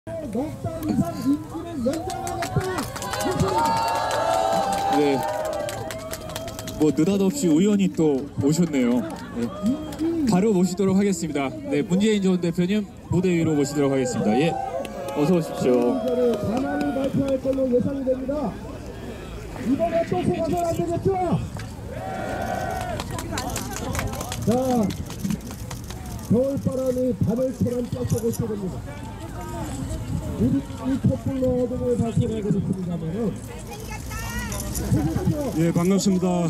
네, 뭐 느닷없이 우연히 또 오셨네요. 네, 바로 모시도록 하겠습니다. 네, 문재인 전 대표님 무대 위로 모시도록 하겠습니다. 예, 어서 오십시오. 반환을 발표할 걸로 예상이 됩니다. 이번에 또 속아서는 안 되겠죠? 자, 겨울바람이 바늘처럼 뛰어오고 있습니다. 우리 이 촛불로 어둠을 발견하고 있습니다만은. 예, 반갑습니다.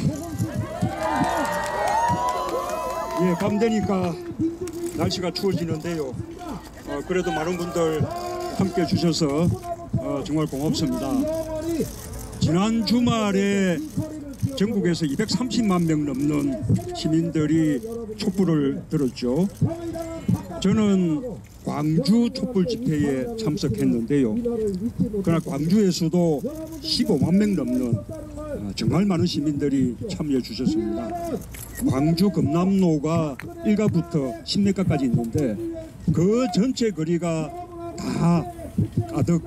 예, 밤 되니까 날씨가 추워지는데요. 그래도 많은 분들 함께 해주셔서 정말 고맙습니다. 지난 주말에 전국에서 230만 명 넘는 시민들이 촛불을 들었죠. 저는 광주 촛불 집회에 참석했는데요. 그러나 광주에서도 15만 명 넘는 정말 많은 시민들이 참여해 주셨습니다. 광주 금남로가 1가부터 10리가까지 있는데 그 전체 거리가 다 가득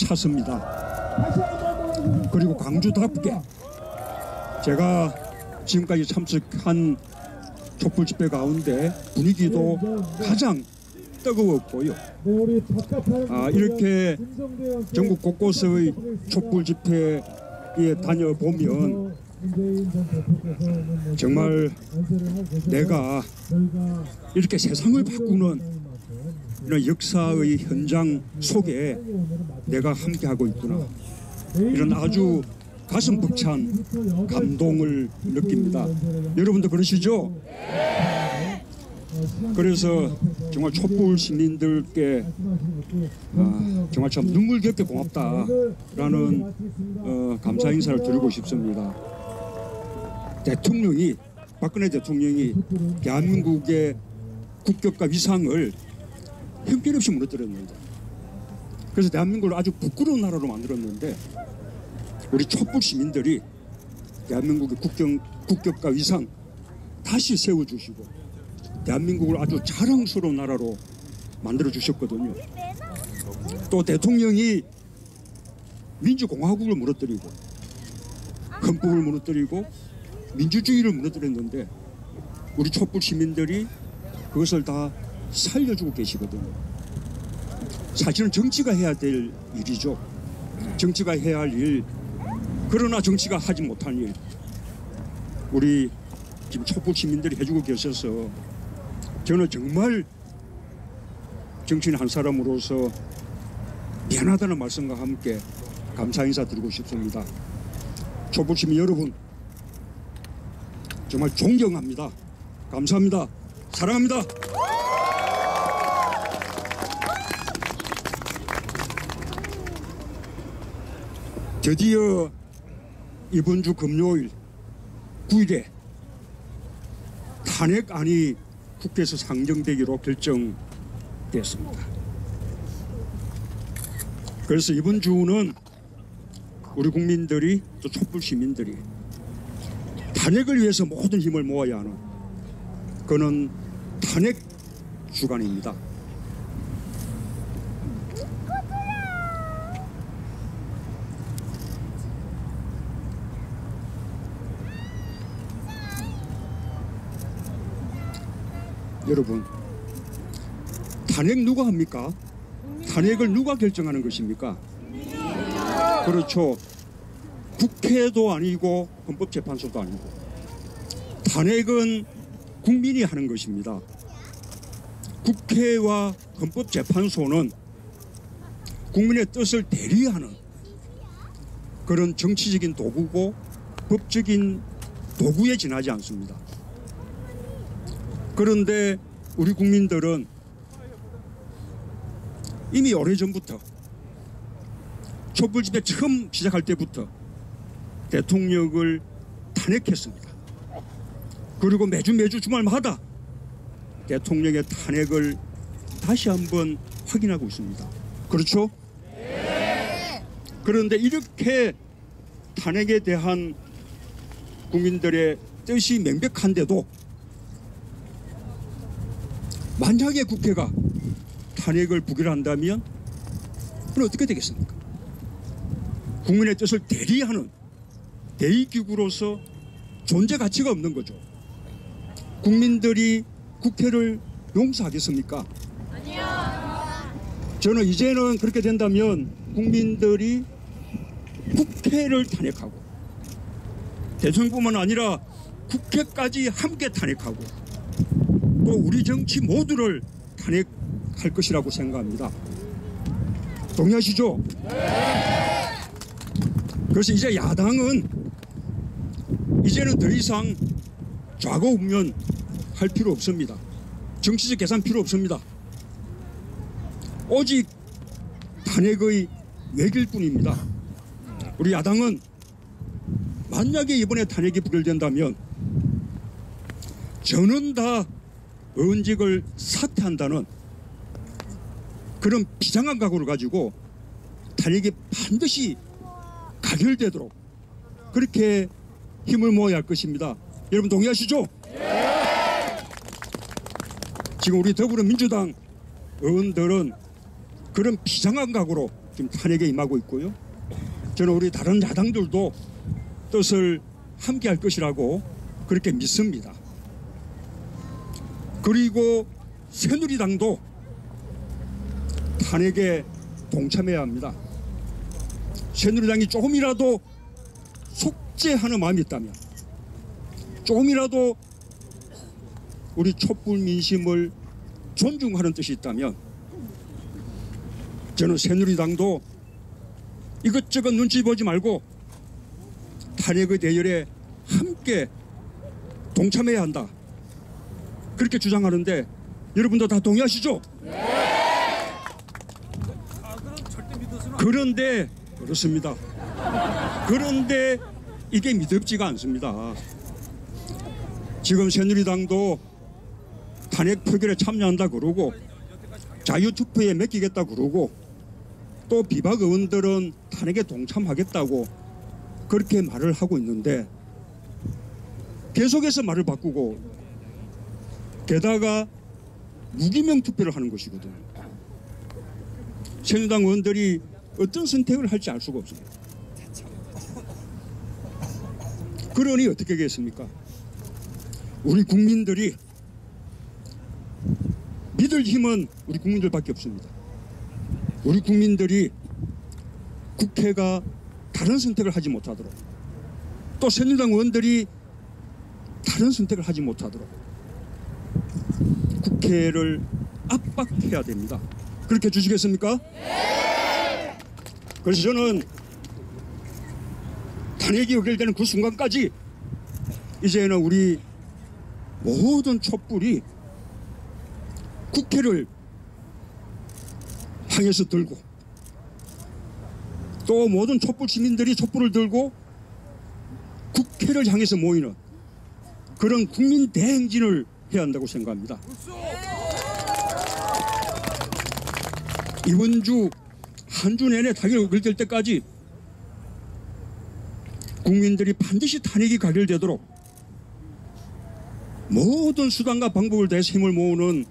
찼습니다. 그리고 광주답게 제가 지금까지 참석한 촛불 집회 가운데 분위기도 가장 뜨거웠고요. 이렇게 전국 곳곳의 촛불 집회에 다녀보면 정말 내가 이렇게 세상을 바꾸는 이런 역사의 현장 속에 내가 함께하고 있구나. 이런 아주 가슴 벅찬 감동을 느낍니다. 여러분도 그러시죠? 그래서 정말 촛불 시민들께 정말 참 눈물겹게 고맙다라는 감사 인사를 드리고 싶습니다. 대통령이, 박근혜 대통령이 대한민국의 국격과 위상을 형편없이 무너뜨렸는데, 그래서 대한민국을 아주 부끄러운 나라로 만들었는데 우리 촛불 시민들이 대한민국의 국격과 위상 다시 세워주시고 대한민국을 아주 자랑스러운 나라로 만들어주셨거든요. 또 대통령이 민주공화국을 무너뜨리고 헌법을 무너뜨리고 민주주의를 무너뜨렸는데 우리 촛불 시민들이 그것을 다 살려주고 계시거든요. 사실은 정치가 해야 될 일이죠. 정치가 해야 할 일, 그러나 정치가 하지 못한 일, 우리 지금 촛불 시민들이 해주고 계셔서 저는 정말 정치인 한 사람으로서 미안하다는 말씀과 함께 감사 인사 드리고 싶습니다. 촛불 시민 여러분, 정말 존경합니다. 감사합니다. 사랑합니다. 드디어 이번 주 금요일 9일에 탄핵안이 국회에서 상정되기로 결정됐습니다. 그래서 이번 주는 우리 국민들이, 또 촛불 시민들이 탄핵을 위해서 모든 힘을 모아야 하는, 그는 탄핵 주간입니다. 여러분, 탄핵 누가 합니까? 탄핵을 누가 결정하는 것입니까? 그렇죠. 국회도 아니고 헌법재판소도 아니고 탄핵은 국민이 하는 것입니다. 국회와 헌법재판소는 국민의 뜻을 대리하는 그런 정치적인 도구고 법적인 도구에 지나지 않습니다. 그런데 우리 국민들은 이미 오래전부터, 촛불 집회 처음 시작할 때부터 대통령을 탄핵했습니다. 그리고 매주 주말마다 대통령의 탄핵을 다시 한번 확인하고 있습니다. 그렇죠? 네. 그런데 이렇게 탄핵에 대한 국민들의 뜻이 명백한데도 만약에 국회가 탄핵을 부결한다면 그럼 어떻게 되겠습니까? 국민의 뜻을 대리하는 대의기구로서 존재 가치가 없는 거죠. 국민들이 국회를 용서하겠습니까? 아니요. 저는 이제는 그렇게 된다면 국민들이 국회를 탄핵하고 대통령뿐만 아니라 국회까지 함께 탄핵하고 또 우리 정치 모두를 탄핵할 것이라고 생각합니다. 동의하시죠? 네. 그래서 이제 야당은 이제는 더 이상 좌고우면 할 필요 없습니다. 정치적 계산 필요 없습니다. 오직 탄핵의 외길 뿐입니다. 우리 야당은 만약에 이번에 탄핵이 부결된다면 저는 다 의원직을 사퇴한다는 그런 비장한 각오를 가지고 탄핵이 반드시 가결되도록 그렇게 힘을 모아야 할 것입니다. 여러분 동의하시죠? 네. 지금 우리 더불어민주당 의원들은 그런 비장한 각오로 지금 탄핵에 임하고 있고요. 저는 우리 다른 야당들도 뜻을 함께 할 것이라고 그렇게 믿습니다. 그리고 새누리당도 탄핵에 동참해야 합니다. 새누리당이 조금이라도 속죄하는 마음이 있다면, 조금이라도 우리 촛불 민심을 존중하는 뜻이 있다면 저는 새누리당도 이것저것 눈치 보지 말고 탄핵의 대열에 함께 동참해야 한다, 그렇게 주장하는데 여러분도 다 동의하시죠? 네. 그런데 그렇습니다. 그런데 이게 믿음지가 않습니다. 지금 새누리당도 탄핵 표결에 참여한다 그러고 자유투표에 맡기겠다 그러고 또 비박 의원들은 탄핵에 동참하겠다고 그렇게 말을 하고 있는데 계속해서 말을 바꾸고 게다가 무기명 투표를 하는 것이거든요. 새누리당 의원들이 어떤 선택을 할지 알 수가 없습니다. 그러니 어떻게 하겠습니까? 우리 국민들이 믿을 힘은 우리 국민들밖에 없습니다. 우리 국민들이 국회가 다른 선택을 하지 못하도록, 또 새누리당 의원들이 다른 선택을 하지 못하도록 국회를 압박해야 됩니다. 그렇게 해주시겠습니까? 네! 그래서 저는 탄핵이 의결되는 그 순간까지 이제는 우리 모든 촛불이 국회를 향해서 들고 또 모든 촛불 시민들이 촛불을 들고 국회를 향해서 모이는 그런 국민 대행진을 해야 한다고 생각합니다. 이번 주 한 주 내내 탄핵이 의결될 때까지 국민들이 반드시 탄핵이 가결되도록 모든 수단과 방법을 다해서 힘을 모으는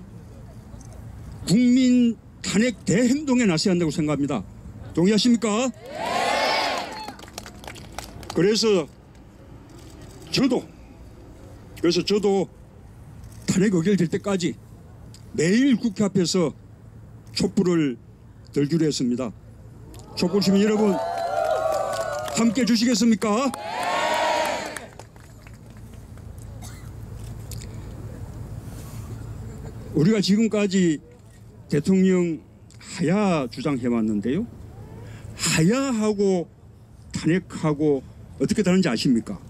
국민 탄핵 대행동에 나서야 한다고 생각합니다. 동의하십니까? 네. 그래서 저도 탄핵 의결될 때까지 매일 국회 앞에서 촛불을 들기로 했습니다. 촛불 시민 여러분 함께 해주시겠습니까? 네. 우리가 지금까지 대통령 하야 주장해왔는데요, 하야하고 탄핵하고 어떻게 다른지 아십니까?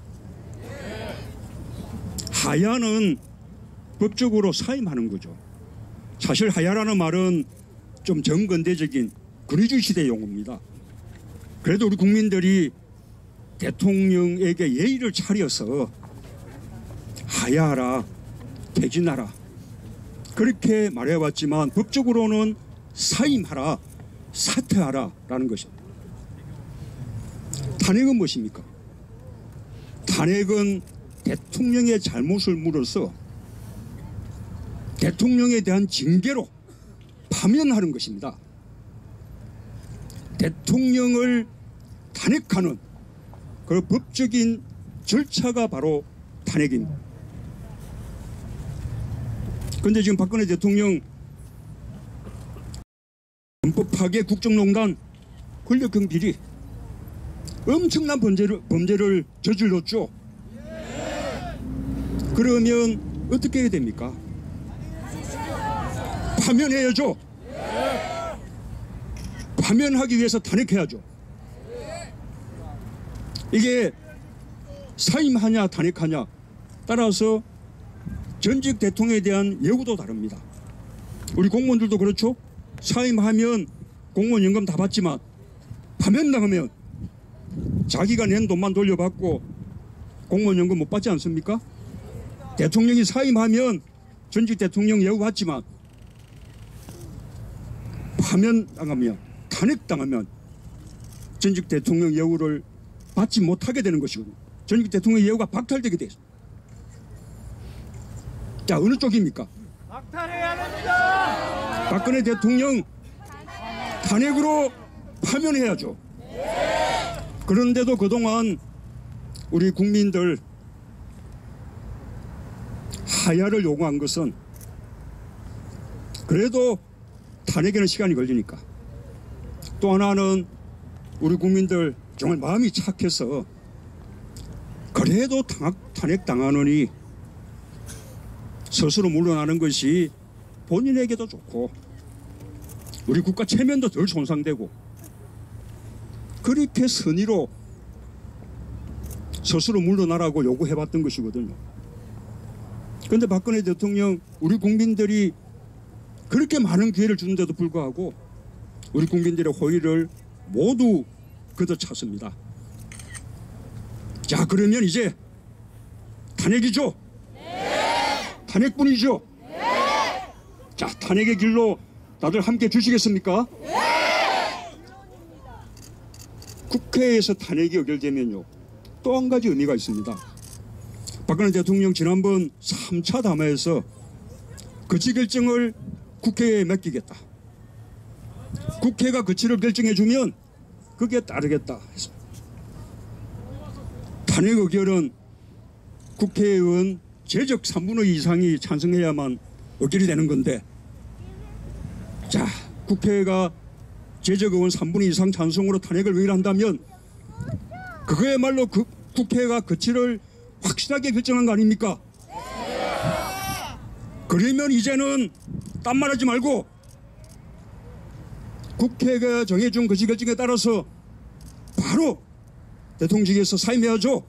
하야는 법적으로 사임하는 거죠. 사실 하야라는 말은 좀 정근대적인 군의주의 시대 용어입니다. 그래도 우리 국민들이 대통령에게 예의를 차려서 하야하라, 퇴진하라 그렇게 말해왔지만 법적으로는 사임하라, 사퇴하라 라는 것입니다. 탄핵은 무엇입니까? 탄핵은 대통령의 잘못을 물어서 대통령에 대한 징계로 파면하는 것입니다. 대통령을 탄핵하는 그 법적인 절차가 바로 탄핵입니다. 그런데 지금 박근혜 대통령 헌법 파괴, 국정농단, 권력형 비리 엄청난 범죄를 저질렀죠. 그러면 어떻게 해야 됩니까? 파면해야죠. 파면하기 위해서 탄핵해야죠. 이게 사임하냐 탄핵하냐 따라서 전직 대통령에 대한 예우도 다릅니다. 우리 공무원들도 그렇죠. 사임하면 공무원 연금 다 받지만 파면당하면 자기가 낸 돈만 돌려받고 공무원 연금 못 받지 않습니까? 대통령이 사임하면 전직 대통령 예우 받지만 파면당하면 탄핵당하면 전직 대통령 예우를 받지 못하게 되는 것이거든요. 전직 대통령 예우가 박탈되게 돼 있습니다. 자, 어느 쪽입니까? 박탈해야 됩니다. 박근혜 대통령 탄핵으로 파면해야죠. 그런데도 그동안 우리 국민들 하야를 요구한 것은 그래도 탄핵에는 시간이 걸리니까, 또 하나는 우리 국민들 정말 마음이 착해서 그래도 탄핵당하느니 스스로 물러나는 것이 본인에게도 좋고 우리 국가 체면도 덜 손상되고 그렇게 선의로 스스로 물러나라고 요구해봤던 것이거든요. 그런데 박근혜 대통령 우리 국민들이 그렇게 많은 기회를 주는데도 불구하고 우리 국민들의 호의를 모두 걷어찼습니다. 자, 그러면 이제 탄핵이죠? 탄핵뿐이죠? 자, 탄핵의 길로 다들 함께 주시겠습니까? 국회에서 탄핵이 의결되면요, 또 한 가지 의미가 있습니다. 박근혜 대통령 지난번 3차 담화에서 거치 결정을 국회에 맡기겠다, 국회가 거치를 결정해주면 그게 따르겠다 해서 탄핵 의결은 국회의원 제적 3분의 2 이상이 찬성해야만 의결이 되는 건데, 자, 국회가 제적 의원 3분의 2 이상 찬성으로 탄핵을 의결한다면 그거야말로 국회가 거치를 확실하게 결정한 거 아닙니까? 그러면 이제는 딴말하지 말고 국회가 정해준 거치 결정에 따라서 바로 대통령직에서 사임해야죠.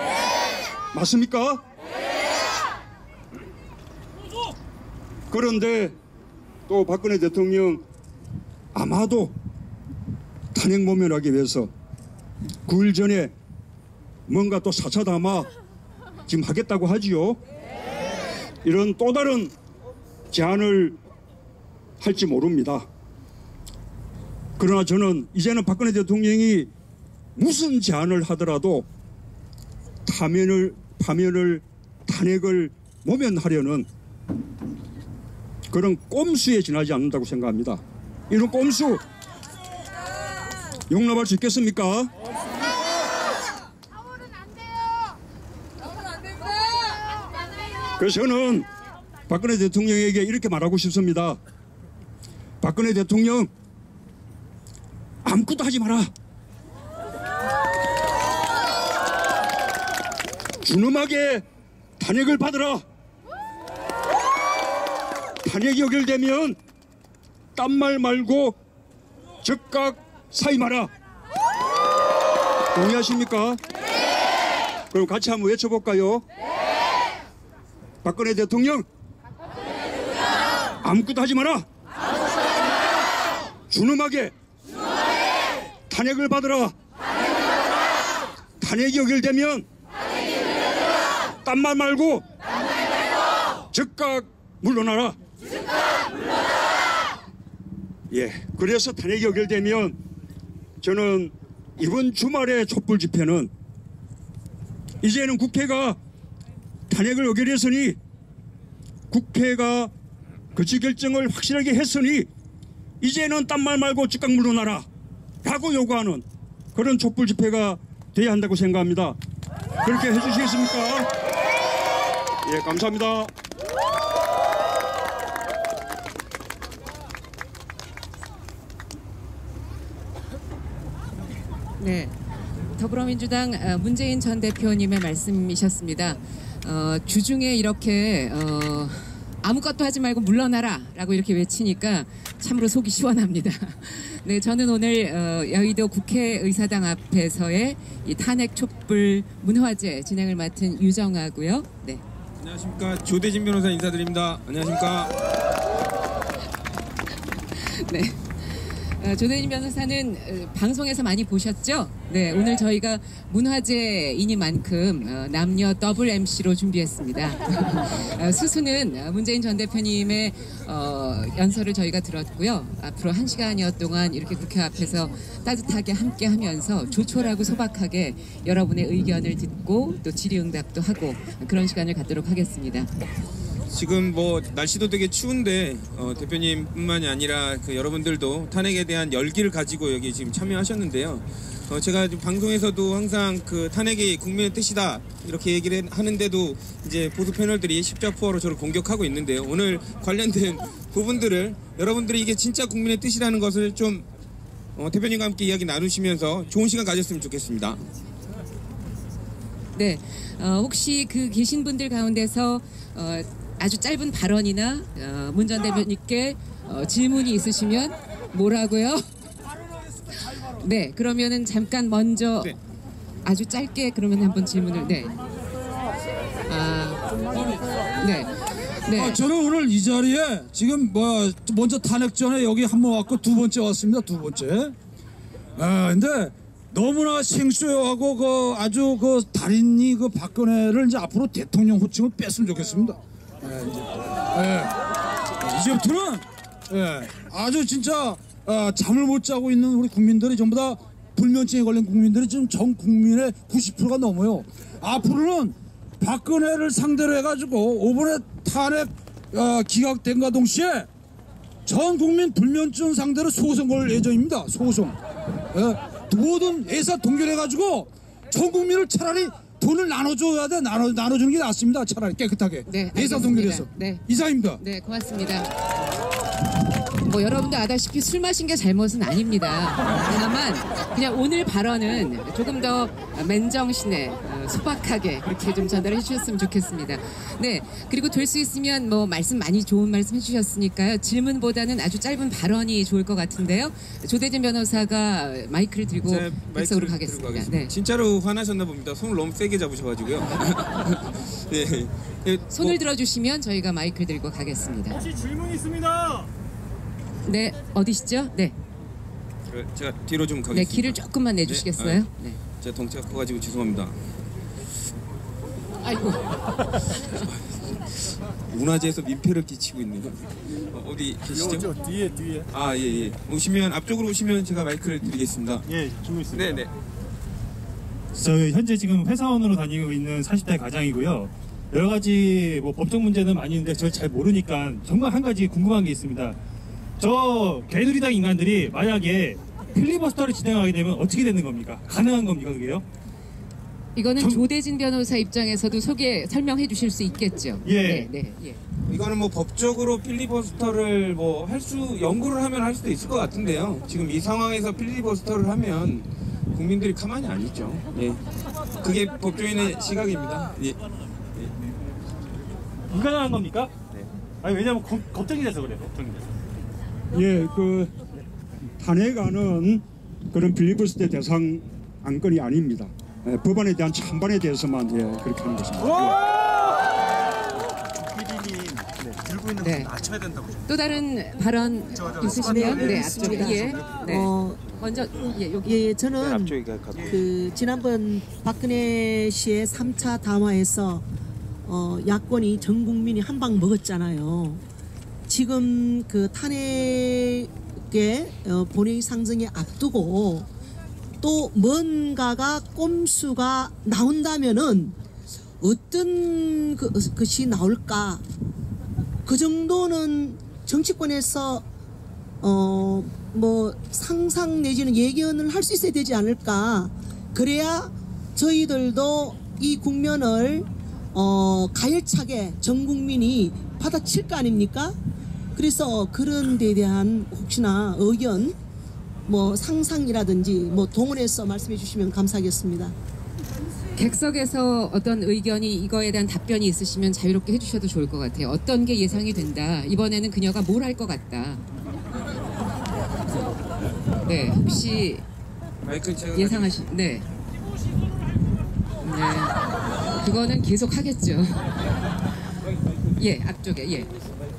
맞습니까? 그런데 또 박근혜 대통령 아마도 탄핵 모면하기 위해서 9일 전에 뭔가 또 4차 담화 지금 하겠다고 하지요. 이런 또 다른 제안을 할지 모릅니다. 그러나 저는 이제는 박근혜 대통령이 무슨 제안을 하더라도 파면을 탄핵을 모면하려는 그런 꼼수에 지나지 않는다고 생각합니다. 이런 꼼수 용납할 수 있겠습니까? 그래서 저는 박근혜 대통령에게 이렇게 말하고 싶습니다. 박근혜 대통령, 아무것도 하지 마라. 준엄하게 탄핵을 받으라. 탄핵이 의결되면 딴 말 말고 즉각 사임하라. 동의하십니까? 그럼 같이 한번 외쳐볼까요? 박근혜 대통령, 아무것도 하지 마라. 준엄하게 탄핵을 받으라. 탄핵이 의결되면 딴 말 말고 즉각 물러나라. 예, 그래서 탄핵이 의결되면 저는 이번 주말의 촛불 집회는 이제는 국회가 탄핵을 의결했으니, 국회가 거치 결정을 확실하게 했으니 이제는 딴 말 말고 즉각 물러나라. 각오 요구하는 그런 촛불 집회가 돼야 한다고 생각합니다. 그렇게 해주시겠습니까? 예, 감사합니다. 네, 더불어민주당 문재인 전 대표님의 말씀이셨습니다. 주중에 이렇게 아무것도 하지 말고 물러나라 라고 이렇게 외치니까 참으로 속이 시원합니다. 네, 저는 오늘 여의도 국회의사당 앞에서의 이 탄핵 촛불 문화제 진행을 맡은 유정아고요. 네. 안녕하십니까, 조대진 변호사 인사드립니다. 안녕하십니까. 네. 조대진 변호사는 방송에서 많이 보셨죠? 네, 오늘 저희가 문화제이니만큼 남녀 더블 MC로 준비했습니다. 수수는 문재인 전 대표님의 연설을 저희가 들었고요. 앞으로 1시간여 동안 이렇게 국회 앞에서 따뜻하게 함께 하면서 조촐하고 소박하게 여러분의 의견을 듣고 또 질의응답도 하고 그런 시간을 갖도록 하겠습니다. 지금 뭐 날씨도 되게 추운데 대표님뿐만이 아니라 그 여러분들도 탄핵에 대한 열기를 가지고 여기 지금 참여하셨는데요. 제가 방송에서도 항상 그 탄핵이 국민의 뜻이다 이렇게 얘기를 하는데도 이제 보수 패널들이 십자포화로 저를 공격하고 있는데요. 오늘 관련된 부분들을 여러분들이 이게 진짜 국민의 뜻이라는 것을 좀 대표님과 함께 이야기 나누시면서 좋은 시간 가졌으면 좋겠습니다. 네, 혹시 그 계신 분들 가운데서 아주 짧은 발언이나 문 전 대표님께 질문이 있으시면 뭐라고요? 네, 그러면은 잠깐 먼저 네. 아주 짧게 그러면 한번 질문을 네. 네. 네. 저는 오늘 이 자리에 지금 먼저 탄핵 전에 여기 한 번 왔고 두 번째 왔습니다. 두 번째. 근데 너무나 생소하고 아주 달인이 박근혜를 이제 앞으로 대통령 호칭을 뺐으면 좋겠습니다. 이제부터는 아주 진짜 잠을 못 자고 있는 우리 국민들이 전부 다 불면증에 걸린 국민들이 지금 전 국민의 90%가 넘어요. 앞으로는 박근혜를 상대로 해가지고 이번에 탄핵 기각된과 동시에 전 국민 불면증 상대로 소송 걸 예정입니다. 소송. 모든 회사 동결해가지고 전 국민을 차라리 돈을 나눠줘야 돼. 나눠주는 게 낫습니다. 차라리 깨끗하게. 네, 회사 동결해서. 네. 이상입니다. 네, 고맙습니다. 뭐 여러분도 아다시피 술 마신 게 잘못은 아닙니다. 다만 그냥 오늘 발언은 조금 더 맨정신에 소박하게 그렇게 좀 전달해 주셨으면 좋겠습니다. 네, 그리고 될 수 있으면 뭐 말씀 많이 좋은 말씀 해주셨으니까요. 질문보다는 아주 짧은 발언이 좋을 것 같은데요. 조대진 변호사가 마이크를 들고 백석으로 가겠습니다. 네. 진짜로 화나셨나 봅니다. 손을 너무 세게 잡으셔가지고요. 네. 손을 들어주시면 저희가 마이크를 들고 가겠습니다. 혹시 질문 있습니다. 네, 어디시죠? 네. 제가 뒤로 좀 가겠습니다. 네, 길을 조금만 내주시겠어요? 네. 제가 덩치가 커가지고 죄송합니다. 아이고. 문화재에서 민폐를 끼치고 있는 거. 어디 계시죠? 뒤에. 아, 예. 오시면 앞쪽으로 오시면 제가 마이크를 드리겠습니다. 예, 질문 있습니다. 네. 저 현재 지금 회사원으로 다니고 있는 40대 가장이고요. 여러 가지 뭐 법적 문제는 많이 있는데 저를 잘 모르니까 정말 한 가지 궁금한 게 있습니다. 저 개누리당 인간들이 만약에 필리버스터를 진행하게 되면 어떻게 되는 겁니까? 가능한 겁니까, 그게요? 이거는 조대진 변호사 입장에서도 설명해 주실 수 있겠죠? 예. 네. 이거는 뭐 법적으로 필리버스터를 뭐 연구를 하면 할 수도 있을 것 같은데요. 지금 이 상황에서 필리버스터를 하면 국민들이 가만히 안 있죠. 예. 그게 법조인의 시각입니다. 예. 불가능한 겁니까? 네. 아니 왜냐면 걱정이 돼서 그래요. 걱정이 돼서. 예, 탄핵안은 그런 필리버스터 대상 안건이 아닙니다. 법안에 대한 찬반에 대해서만 그렇게 하는 것입니다. PD님 들고 있는 네. 거 낮춰야 된다고. 또 다른 발언 있으시면 네, 앞쪽에 네. 먼저 여기 저는 지난번 박근혜 씨의 3차 담화에서 야권이 전 국민이 한 방 먹었잖아요. 지금 그 탄핵의 본회의 상정에 앞두고 또 뭔가가 꼼수가 나온다면은 어떤 것이 나올까? 그 정도는 정치권에서 뭐 상상 내지는 예견을 할 수 있어야 되지 않을까. 그래야 저희들도 이 국면을 가열차게 전 국민이 받아칠 거 아닙니까? 그래서 그런 데에 대한 혹시나 의견, 뭐 상상이라든지 뭐 동원해서 말씀해 주시면 감사하겠습니다. 객석에서 어떤 의견이 이거에 대한 답변이 있으시면 자유롭게 해주셔도 좋을 것 같아요. 어떤 게 예상이 된다. 이번에는 그녀가 뭘 할 것 같다. 네, 혹시 마이크 제가 예상하신? 네. 네. 그거는 계속 하겠죠. 예, 앞쪽에 예.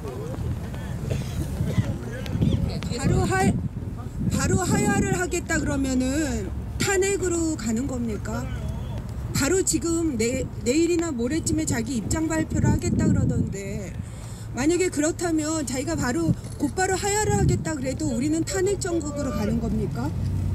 바로 하야를 하겠다 그러면은 탄핵으로 가는 겁니까? 바로 지금 내일이나 모레쯤에 자기 입장 발표를 하겠다 그러던데, 만약에 그렇다면 자기가 곧바로 하야를 하겠다 그래도 우리는 탄핵 정국으로 가는 겁니까?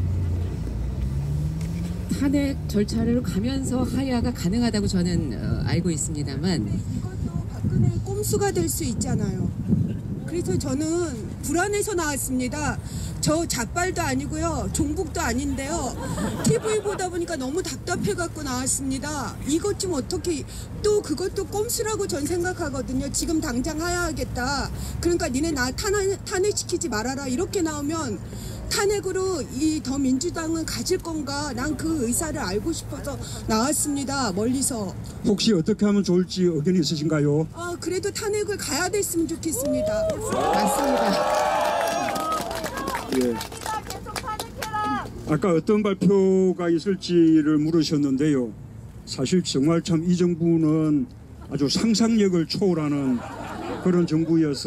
탄핵 절차를 가면서 하야가 가능하다고 저는 알고 있습니다만, 이것도 박근혜의 꼼수가 될 수 있잖아요. 그래서 저는 불안해서 나왔습니다. 저 자빨도 아니고요, 종북도 아닌데요. TV 보다 보니까 너무 답답해갖고 나왔습니다. 이것 좀 어떻게, 또 그것도 꼼수라고 전 생각하거든요. 지금 당장 하야하겠다. 그러니까 니네 나 탄핵시키지 말아라. 이렇게 나오면 탄핵으로 이 더민주당은 가질 건가? 난 그 의사를 알고 싶어서 나왔습니다. 멀리서. 혹시 어떻게 하면 좋을지 의견이 있으신가요? 그래도 탄핵을 가야 됐으면 좋겠습니다. 맞습니다. 예. 아까 어떤 발표가 있을지를 물으셨는데요. 사실 정말 참 이 정부는 아주 상상력을 초월하는 그런 정부여서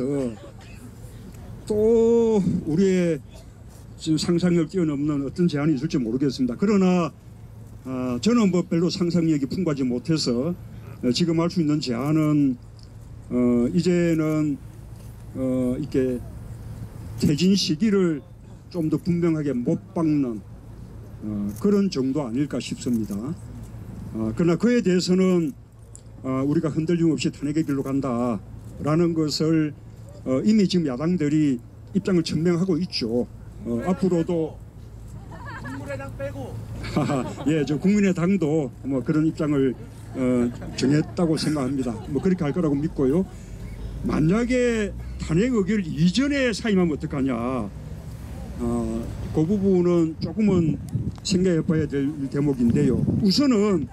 또 우리의 지금 상상력 뛰어넘는 어떤 제안이 있을지 모르겠습니다. 그러나 저는 뭐 별로 상상력이 풍부하지 못해서 지금 할 수 있는 제안은 이제는 이렇게 퇴진 시기를 좀 더 분명하게 못 박는 그런 정도 아닐까 싶습니다. 그러나 그에 대해서는 우리가 흔들림 없이 탄핵의 길로 간다라는 것을 이미 지금 야당들이 입장을 천명하고 있죠. 앞으로도 국민의당 빼고 예, 저 국민의당도 뭐 그런 입장을 정했다고 생각합니다. 뭐 그렇게 할 거라고 믿고요. 만약에 탄핵 의결 이전에 사임하면 어떡하냐? 그 부분은 조금은 생각해봐야 될 대목인데요. 우선은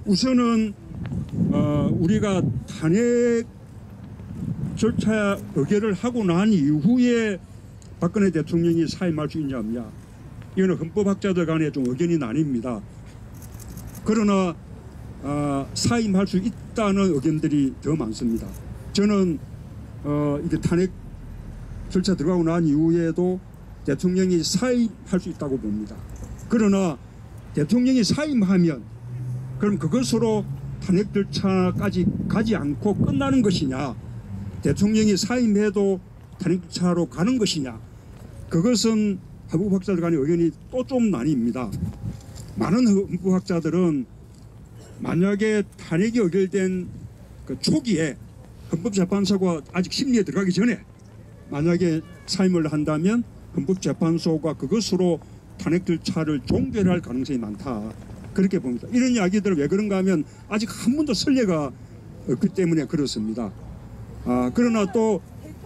우리가 탄핵 절차 의결을 하고 난 이후에 박근혜 대통령이 사임할 수 있냐 없냐, 이거는 헌법학자들 간에 좀 의견이 나뉩니다. 그러나 사임할 수 있다는 의견들이 더 많습니다. 저는 이게 탄핵 절차 들어가고 난 이후에도 대통령이 사임할 수 있다고 봅니다. 그러나 대통령이 사임하면 그럼 그것으로 탄핵 절차까지 가지 않고 끝나는 것이냐, 대통령이 사임해도 탄핵 절차로 가는 것이냐, 그것은 헌법학자들 간의 의견이 또 좀 나뉩니다. 많은 헌법학자들은 만약에 탄핵이 의결된 그 초기에 헌법재판소가 아직 심리에 들어가기 전에 만약에 사임을 한다면 헌법재판소가 그것으로 탄핵 절차를 종결할 가능성이 많다, 그렇게 봅니다. 이런 이야기들은 왜 그런가 하면 아직 한 번도 선례가 없기 때문에 그렇습니다. 그러나 또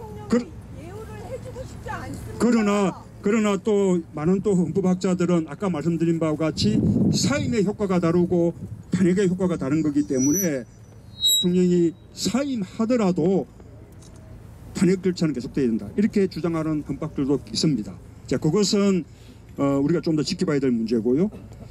그러나 또 많은 또 헌법학자들은 아까 말씀드린 바와 같이 사임의 효과가 다르고 탄핵의 효과가 다른 거기 때문에 대통령이 사임하더라도 탄핵 절차는 계속돼야 된다, 이렇게 주장하는 헌법학들도 있습니다. 자, 그것은 우리가 좀 더 지켜봐야 될 문제고요.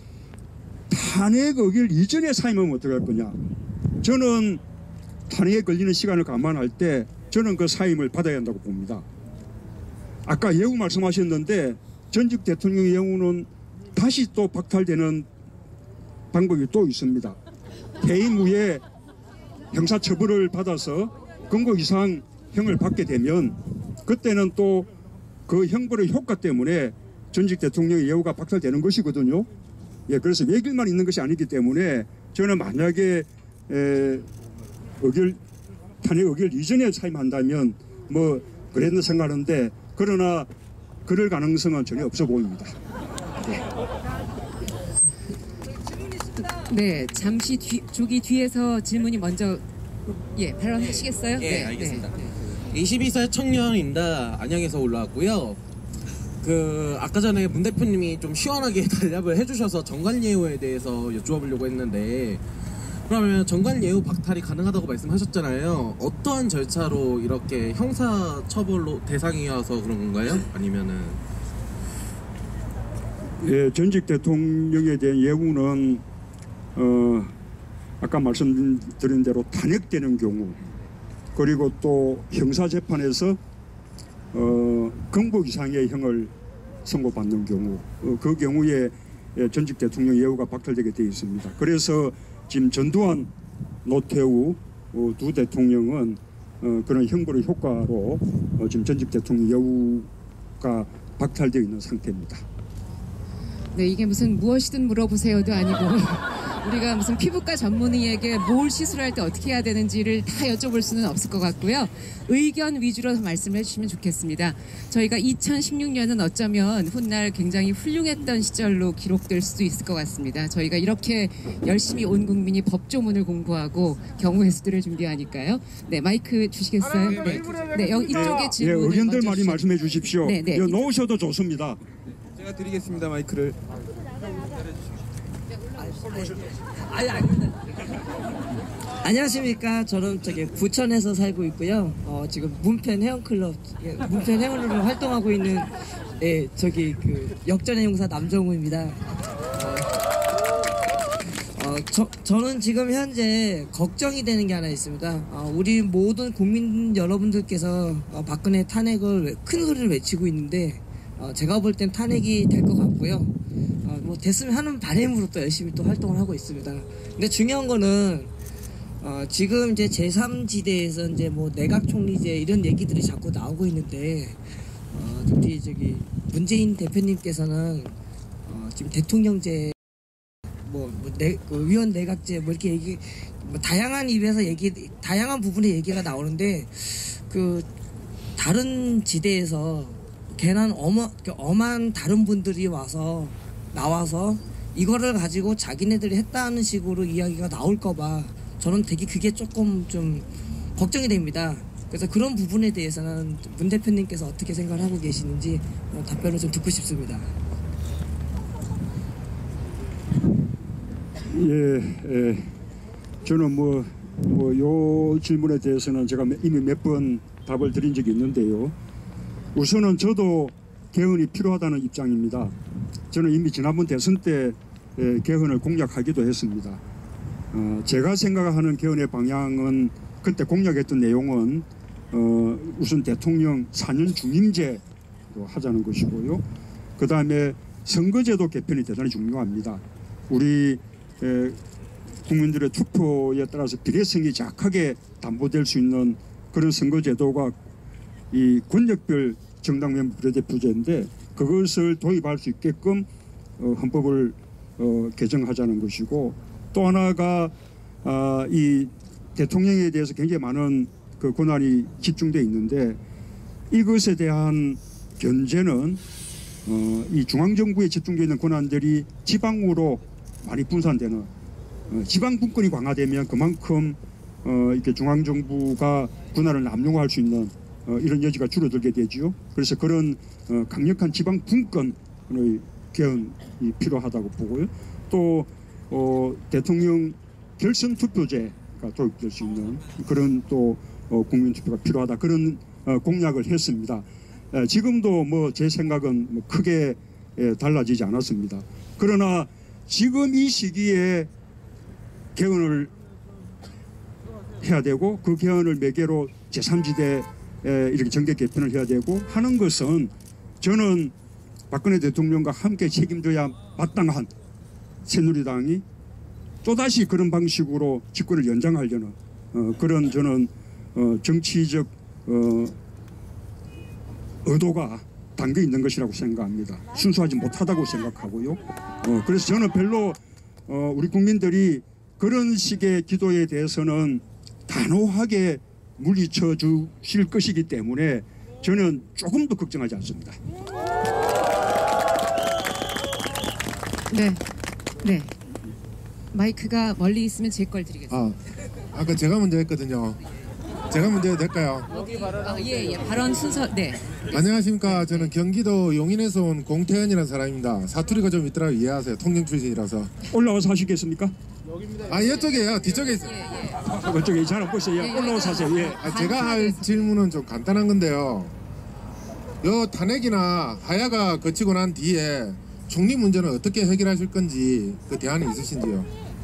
탄핵 의결 이전에 사임하면 어떻게 할 거냐? 저는 탄핵에 걸리는 시간을 감안할 때 저는 그 사임을 받아야 한다고 봅니다. 아까 예우 말씀하셨는데 전직 대통령의 경우는 다시 또 박탈되는 방법이 또 있습니다. 퇴임 후에 형사처벌을 받아서 금고 이상 형을 받게 되면 그때는 또 그 형벌의 효과 때문에 전직 대통령의 예우가 박탈되는 것이거든요. 예, 그래서 외길만 있는 것이 아니기 때문에 저는 만약에 탄핵 의결 이전에 사임한다면 뭐 그랬는 생각하는데, 그러나 그럴 가능성은 전혀 없어 보입니다. 네, 잠시 조기 뒤에서 질문이 먼저 발언하시겠어요? 예, 알겠습니다. 22세 청년입니다. 안양에서 올라왔고요. 아까 전에 문 대표님이 좀 시원하게 대답을 해주셔서 정관예우에 대해서 여쭈어보려고 했는데, 그러면 정관예우 박탈이 가능하다고 말씀하셨잖아요. 어떠한 절차로 이렇게 형사처벌로 대상이어서 그런 건가요? 아니면은? 예, 전직 대통령에 대한 예우는 아까 말씀드린 대로 탄핵되는 경우, 그리고 또 형사재판에서 금고 이상의 형을 선고받는 경우, 그 경우에 전직 대통령 예우가 박탈되게 되어 있습니다. 그래서 지금 전두환, 노태우 두 대통령은 그런 형벌의 효과로 지금 전직 대통령 예우가 박탈되어 있는 상태입니다. 네, 이게 무슨 무엇이든 물어보세요도 아니고 우리가 무슨 피부과 전문의에게 뭘 시술할 때 어떻게 해야 되는지를 다 여쭤볼 수는 없을 것 같고요. 의견 위주로 말씀을 해주시면 좋겠습니다. 저희가 2016년은 어쩌면 훗날 굉장히 훌륭했던 시절로 기록될 수도 있을 것 같습니다. 저희가 이렇게 열심히 온 국민이 법조문을 공부하고 경우의 수들을 준비하니까요. 네, 마이크 주시겠어요? 네, 여기 이쪽에 질문을 의견들 많이 말씀해 주십시오. 네, 네. 놓으셔도 좋습니다. 제가 드리겠습니다. 마이크를. 안녕하십니까. 저는 부천에서 살고 있고요. 지금 문펜 회원클럽, 문펜 회원으로 활동하고 있는 역전의 용사 남정우입니다. 저는 지금 현재 걱정이 되는 게 하나 있습니다. 우리 모든 국민 여러분들께서 박근혜 탄핵을 큰 소리를 외치고 있는데, 제가 볼 땐 탄핵이 될 것 같고요. 뭐 됐으면 하는 바람으로 또 열심히 또 활동을 하고 있습니다. 근데 중요한 거는 지금 이제 제3지대에서 이제 뭐 내각 총리제 이런 얘기들이 자꾸 나오고 있는데, 우리 문재인 대표님께서는 지금 대통령제 위원 내각제 이렇게 다양한 입에서 다양한 부분의 얘기가 나오는데, 다른 지대에서 괜한 엄한 다른 분들이 나와서 이거를 가지고 자기네들이 했다는 식으로 이야기가 나올까봐 저는 되게 그게 조금 좀 걱정이 됩니다. 그래서 그런 부분에 대해서는 문 대표님께서 어떻게 생각을 하고 계시는지 답변을 좀 듣고 싶습니다. 저는 요 질문에 대해서는 제가 이미 몇 번 답을 드린 적이 있는데요. 우선은 저도 개헌이 필요하다는 입장입니다. 저는 이미 지난번 대선 때 개헌을 공약하기도 했습니다. 제가 생각하는 개헌의 방향은, 그때 공약했던 내용은 우선 대통령 4년 중임제로 하자는 것이고요. 그 다음에 선거제도 개편이 대단히 중요합니다. 우리 국민들의 투표에 따라서 비례성이 정확하게 담보될 수 있는 그런 선거제도가 이 권력별 정당 멤버 비례대표제인데, 그것을 도입할 수 있게끔 헌법을 개정하자는 것이고, 또 하나가 이 대통령에 대해서 굉장히 많은 그 권한이 집중되어 있는데, 이것에 대한 견제는 이 중앙정부에 집중되어 있는 권한들이 지방으로 많이 분산되는, 지방 분권이 강화되면 그만큼 이렇게 중앙정부가 권한을 남용할 수 있는 이런 여지가 줄어들게 되지요. 그래서 그런 강력한 지방 분권의 개헌이 필요하다고 보고요. 또 대통령 결선 투표제가 도입될 수 있는 그런 또 국민 투표가 필요하다, 그런 공약을 했습니다. 지금도 제 생각은 크게 달라지지 않았습니다. 그러나 지금 이 시기에 개헌을 해야 되고, 그 개헌을 매개로 제3지대 이렇게 정계 개편을 해야 되고 하는 것은, 저는 박근혜 대통령과 함께 책임져야 마땅한 새누리당이 또다시 그런 방식으로 집권을 연장하려는 그런 저는 정치적 의도가 담겨 있는 것이라고 생각합니다. 순수하지 못하다고 생각하고요. 그래서 저는 별로 우리 국민들이 그런 식의 기도에 대해서는 단호하게 물리쳐 주실 것이기 때문에 저는 조금도 걱정하지 않습니다. 네. 네. 마이크가 멀리 있으면 제 걸 드리겠습니다. 아까 제가 먼저 했거든요. 제가 먼저 해도 될까요? 예. 발언 순서. 네. 안녕하십니까. 저는 경기도 용인에서 온 공태현이라는 사람입니다. 사투리가 좀 있더라고 이해하세요. 통영 출신이라서. 올라와서 하시겠습니까? 이쪽이에요. 뒤쪽에 있어요. 그쪽에 잘 안 보세요. 올라와서 하세요. 예. 제가 할 질문은 좀 간단한 건데요. 요 탄핵이나 하야가 거치고 난 뒤에 총리 문제는 어떻게 해결하실 건지 그 대안이 있으신지요?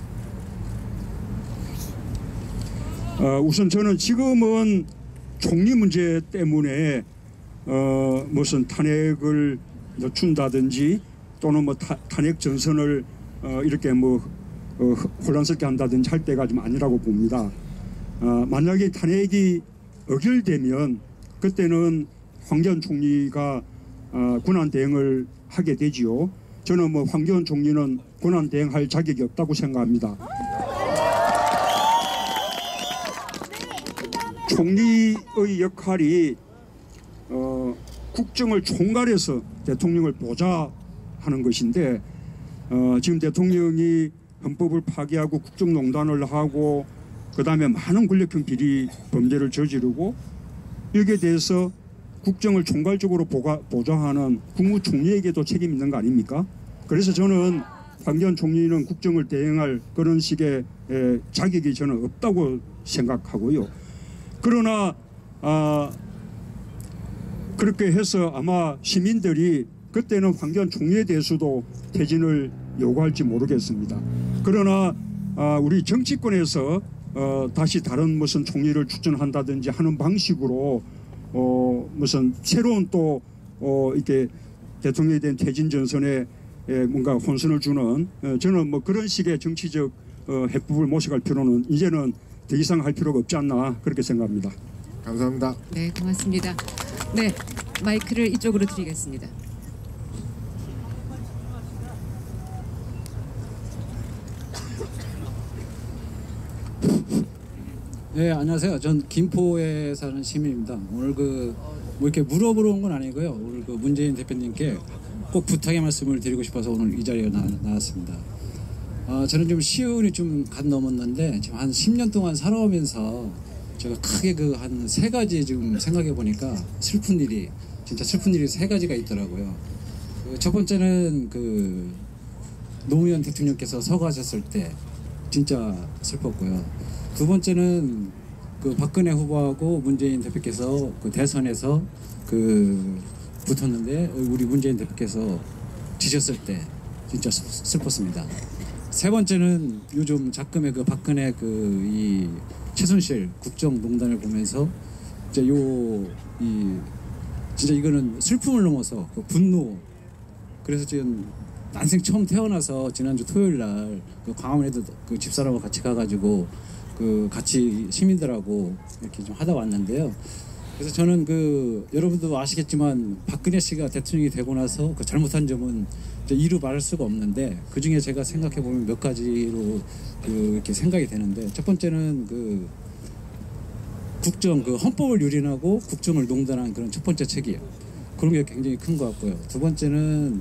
우선 저는 지금은 총리 문제 때문에 무슨 탄핵을 늦춘다든지 또는 뭐 탄핵 전선을 이렇게 혼란스럽게 한다든지 할 때가 좀 아니라고 봅니다. 만약에 탄핵이 의결되면 그때는 황교안 총리가 권한 대행을 하게 되지요. 저는 황교안 총리는 권한 대행할 자격이 없다고 생각합니다. 총리의 역할이 국정을 총괄해서 대통령을 보좌하는 것인데 지금 대통령이 헌법을 파기하고 국정농단을 하고 그 다음에 많은 권력형 비리 범죄를 저지르고 여기에 대해서 국정을 총괄적으로 보좌하는 국무총리에게도 책임이 있는 거 아닙니까? 그래서 저는 황교안 총리는 국정을 대행할 그런 식의 자격이 저는 없다고 생각하고요. 그러나 그렇게 해서 아마 시민들이 그때는 황교안 총리에 대해서도 퇴진을 요구할지 모르겠습니다. 그러나 우리 정치권에서 다시 다른 무슨 총리를 추천한다든지 하는 방식으로 무슨 새로운 또 이렇게 대통령에 대한 퇴진 전선에 뭔가 혼선을 주는 저는 그런 식의 정치적 해법을 모색할 필요는 이제는 더 이상 할 필요가 없지 않나 그렇게 생각합니다. 감사합니다. 네, 고맙습니다. 네, 마이크를 이쪽으로 드리겠습니다. 네, 안녕하세요. 전 김포에 사는 시민입니다. 오늘 뭐 이렇게 물어보러 온 건 아니고요. 오늘 문재인 대표님께 꼭 부탁의 말씀을 드리고 싶어서 오늘 이 자리에 나왔습니다. 저는 좀 시운이 좀 간 넘었는데 지금 한 10년 동안 살아오면서 제가 크게 한 3가지 지금 생각해 보니까 진짜 슬픈 일이 3가지가 있더라고요. 첫 번째는 노무현 대통령께서 서거하셨을 때 진짜 슬펐고요. 두 번째는 박근혜 후보하고 문재인 대표께서 대선에서 붙었는데 우리 문재인 대표께서 지셨을 때 진짜 슬펐습니다. 세 번째는 요즘 작금의 박근혜 이 최순실 국정농단을 보면서 진짜 이거는 슬픔을 넘어서 분노. 그래서 지금 난생 처음 태어나서 지난주 토요일 날 광화문에도 집사람하고 같이 가가지고 같이 시민들하고 이렇게 좀 하다 왔는데요. 그래서 저는 여러분도 아시겠지만 박근혜 씨가 대통령이 되고 나서 잘못한 점은 이루 말할 수가 없는데 그 중에 제가 생각해 보면 몇 가지로 이렇게 생각이 되는데 첫 번째는 국정 헌법을 유린하고 국정을 농단한 그런 첫 번째 책이에요. 그런 게 굉장히 큰 것 같고요. 두 번째는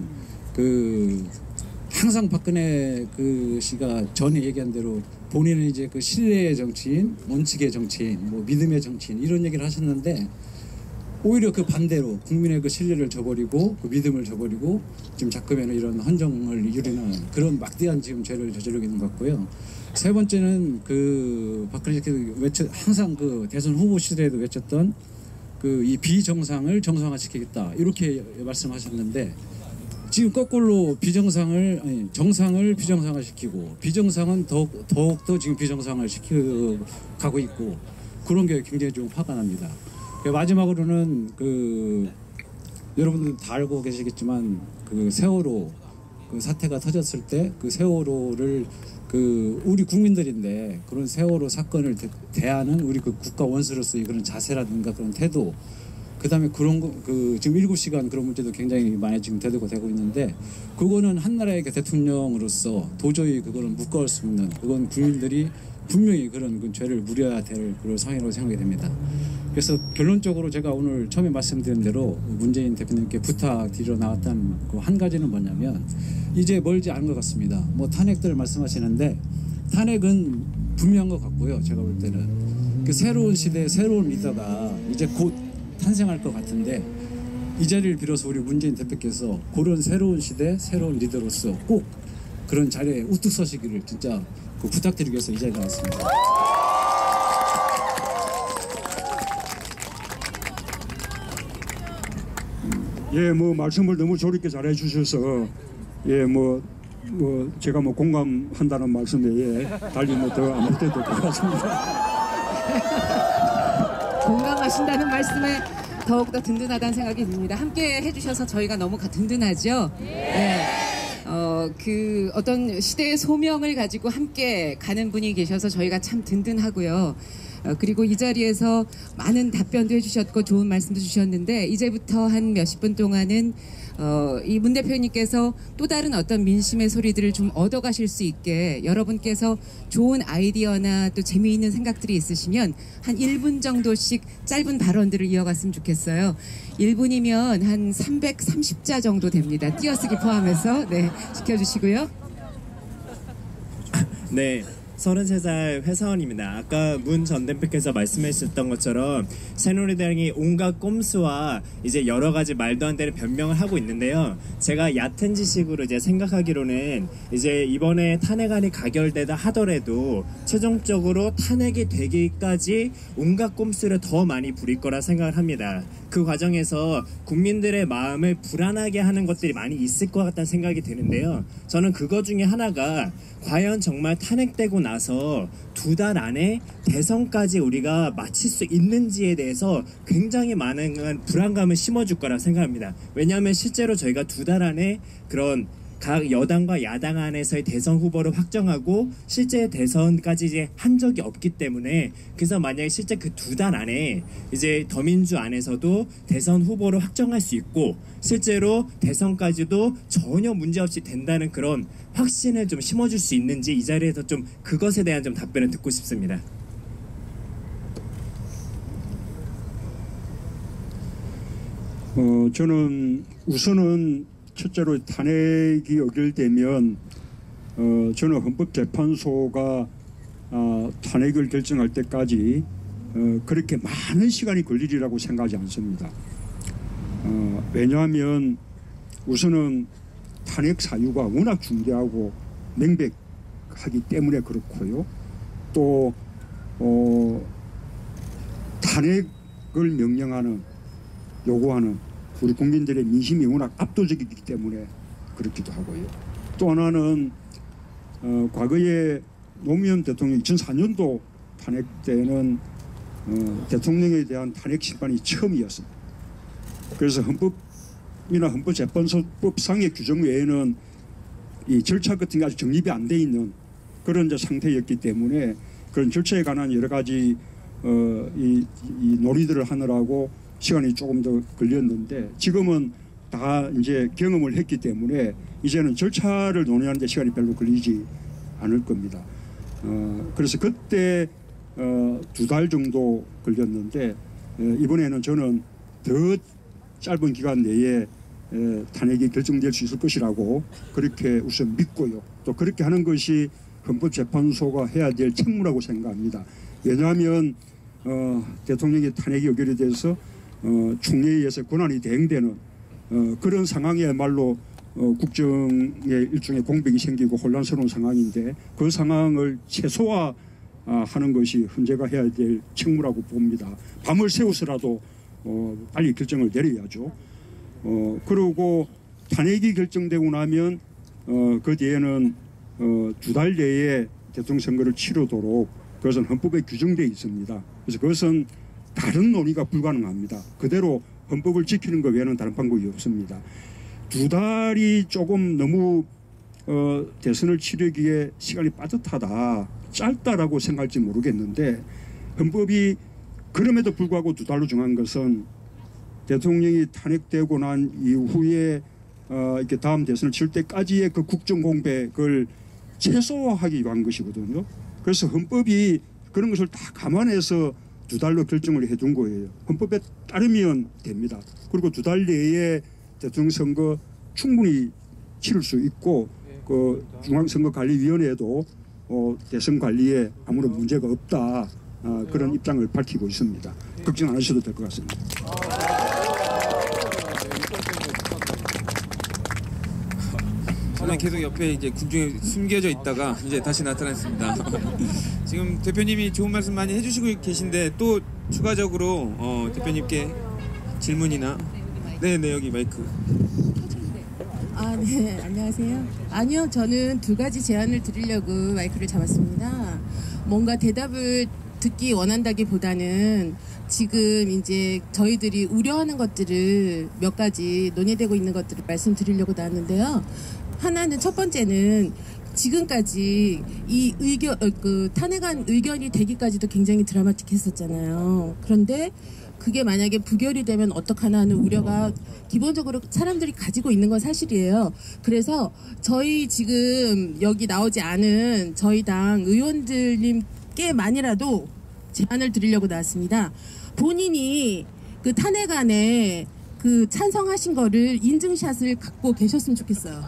항상 박근혜 씨가 전에 얘기한 대로 본인은 이제 신뢰의 정치인, 원칙의 정치인, 믿음의 정치인 이런 얘기를 하셨는데 오히려 반대로 국민의 신뢰를 저버리고 믿음을 저버리고 지금 작금에는 이런 헌정을 유린하는 그런 막대한 지금 죄를 저지르고 있는 것 같고요. 세 번째는 박근혜 씨께서 항상 대선 후보 시절에도 외쳤던 이 비정상을 정상화시키겠다 이렇게 말씀하셨는데 지금 거꾸로 정상을 비정상화시키고 비정상은 더욱더 지금 비정상을 가고 있고 그런 게 굉장히 좀 화가 납니다. 마지막으로는 여러분들 다 알고 계시겠지만 세월호 사태가 터졌을 때 세월호를 우리 국민들인데 그런 세월호 사건을 대하는 우리 국가 원수로서의 그런 자세라든가 그런 태도 그다음에 그런 지금 7시간 그런 문제도 굉장히 많이 지금 되고 있는데 그거는 한 나라의 대통령으로서 도저히 그거는 묵과할 수 없는 그건 국민들이 분명히 그런 그 죄를 물어야 될 그런 상황이라고 생각이 됩니다. 그래서 결론적으로 제가 오늘 처음에 말씀드린 대로 문재인 대표님께 부탁드리러 나왔던 그 한 가지는 뭐냐면 이제 멀지 않은 것 같습니다. 뭐 탄핵들 말씀하시는데 탄핵은 분명한 것 같고요. 제가 볼 때는 그 새로운 시대의 새로운 리더가 이제 곧 탄생할 것 같은데 이 자리를 빌어서 우리 문재인 대표께서 그런 새로운 시대 새로운 리더로서 꼭 그런 자리에 우뚝 서시기를 진짜 그 부탁드리기 위해서 이 자리에 나왔습니다. 예, 뭐 말씀을 너무 조리게 잘해 주셔서 예, 뭐 제가 뭐 공감한다는 말씀 외에 달리 뭐 더 아무 때도 것 같습니다. 공감하신다는 말씀에 더욱더 든든하다는 생각이 듭니다. 함께 해주셔서 저희가 너무 든든하죠. 네. 그 어떤 시대의 소명을 가지고 함께 가는 분이 계셔서 저희가 참 든든하고요. 그리고 이 자리에서 많은 답변도 해주셨고 좋은 말씀도 주셨는데 이제부터 한 몇십 분 동안은 이 문 대표님께서 또 다른 어떤 민심의 소리들을 좀 얻어가실 수 있게 여러분께서 좋은 아이디어나 또 재미있는 생각들이 있으시면 한 1분 정도씩 짧은 발언들을 이어갔으면 좋겠어요. 1분이면 한 330자 정도 됩니다. 띄어쓰기 포함해서 네, 지켜주시고요. 네. 33살 회사원입니다. 아까 문 전 대표께서 말씀하셨던 것처럼 새누리당이 온갖 꼼수와 이제 여러 가지 말도 안 되는 변명을 하고 있는데요. 제가 얕은 지식으로 이제 생각하기로는 이제 이번에 탄핵안이 가결되다 하더라도 최종적으로 탄핵이 되기까지 온갖 꼼수를 더 많이 부릴 거라 생각을 합니다. 그 과정에서 국민들의 마음을 불안하게 하는 것들이 많이 있을 것 같다는 생각이 드는데요. 저는 그거 중에 하나가 과연 정말 탄핵되고 나서 2달 안에 대선까지 우리가 마칠 수 있는지에 대해서 굉장히 많은 불안감을 심어줄 거라 생각합니다. 왜냐하면 실제로 저희가 2달 안에 그런 각 여당과 야당 안에서의 대선 후보를 확정하고 실제 대선까지 이제 한 적이 없기 때문에 그래서 만약에 실제 그 2달 안에 이제 더민주 안에서도 대선 후보를 확정할 수 있고 실제로 대선까지도 전혀 문제없이 된다는 그런 확신을 좀 심어줄 수 있는지 이 자리에서 좀 그것에 대한 좀 답변을 듣고 싶습니다. 저는 우선은 첫째로 탄핵이 의결되면 저는 헌법재판소가 탄핵을 결정할 때까지 그렇게 많은 시간이 걸리리라고 생각하지 않습니다. 왜냐하면 우선은 탄핵 사유가 워낙 중대하고 명백하기 때문에 그렇고요. 또 탄핵을 명령하는 요구하는 우리 국민들의 민심이 워낙 압도적이기 때문에 그렇기도 하고요. 또 하나는 과거에 노무현 대통령 2004년도 탄핵 때는 대통령에 대한 탄핵 심판이 처음이었습니다. 그래서 헌법이나 헌법재판소법상의 규정 외에는 이 절차 같은 게 아직 정립이 안 돼 있는 그런 이제 상태였기 때문에 그런 절차에 관한 여러 가지 이 논의들을 하느라고 시간이 조금 더 걸렸는데 지금은 다 이제 경험을 했기 때문에 이제는 절차를 논의하는 데 시간이 별로 걸리지 않을 겁니다. 그래서 그때 2달 정도 걸렸는데 이번에는 저는 더 짧은 기간 내에 탄핵이 결정될 수 있을 것이라고 그렇게 우선 믿고요. 또 그렇게 하는 것이 헌법재판소가 해야 될 책무라고 생각합니다. 왜냐하면 대통령의 탄핵이 의결이 돼서 총리에 의해서 권한이 대행되는 그런 상황이야말로 국정에 일종의 공백이 생기고 혼란스러운 상황인데 그 상황을 최소화하는 것이 헌재가 해야 될 책무라고 봅니다. 밤을 새워서라도 빨리 결정을 내려야죠. 그리고 탄핵이 결정되고 나면 그 뒤에는 2달 내에 대통령 선거를 치르도록 그것은 헌법에 규정되어 있습니다. 그래서 그것은 다른 논의가 불가능합니다. 그대로 헌법을 지키는 것 외에는 다른 방법이 없습니다. 2달이 조금 너무 대선을 치르기에 시간이 빠듯하다, 짧다라고 생각할지 모르겠는데 헌법이 그럼에도 불구하고 2달로 정한 것은 대통령이 탄핵되고 난 이후에 이렇게 다음 대선을 치를 때까지의 그 국정 공백을 최소화하기 위한 것이거든요. 그래서 헌법이 그런 것을 다 감안해서 2달로 결정을 해준 거예요. 헌법에 따르면 됩니다. 그리고 2달 내에 대통령 선거 충분히 치를 수 있고 그 중앙선거관리위원회도 대선 관리에 아무런 문제가 없다 그런 입장을 밝히고 있습니다. 걱정 안 하셔도 될 것 같습니다. 저는 계속 옆에 이제 군중에 숨겨져 있다가 이제 다시 나타났습니다. 지금 대표님이 좋은 말씀 많이 해주시고 계신데 또 추가적으로 대표님께 질문이나 네네 여기 마이크. 네, 안녕하세요. 아니요, 저는 2가지 제안을 드리려고 마이크를 잡았습니다. 뭔가 대답을 듣기 원한다기보다는 지금 이제 저희들이 우려하는 것들을 몇 가지 논의되고 있는 것들을 말씀드리려고 나왔는데요. 하나는 첫 번째는 지금까지 이 의견, 탄핵안 의견이 되기까지도 굉장히 드라마틱했었잖아요. 그런데 그게 만약에 부결이 되면 어떡하나 하는 우려가 기본적으로 사람들이 가지고 있는 건 사실이에요. 그래서 저희 지금 여기 나오지 않은 저희 당 의원들님께만이라도 제안을 드리려고 나왔습니다. 본인이 그 탄핵안에 그 찬성하신 거를 인증샷을 갖고 계셨으면 좋겠어요.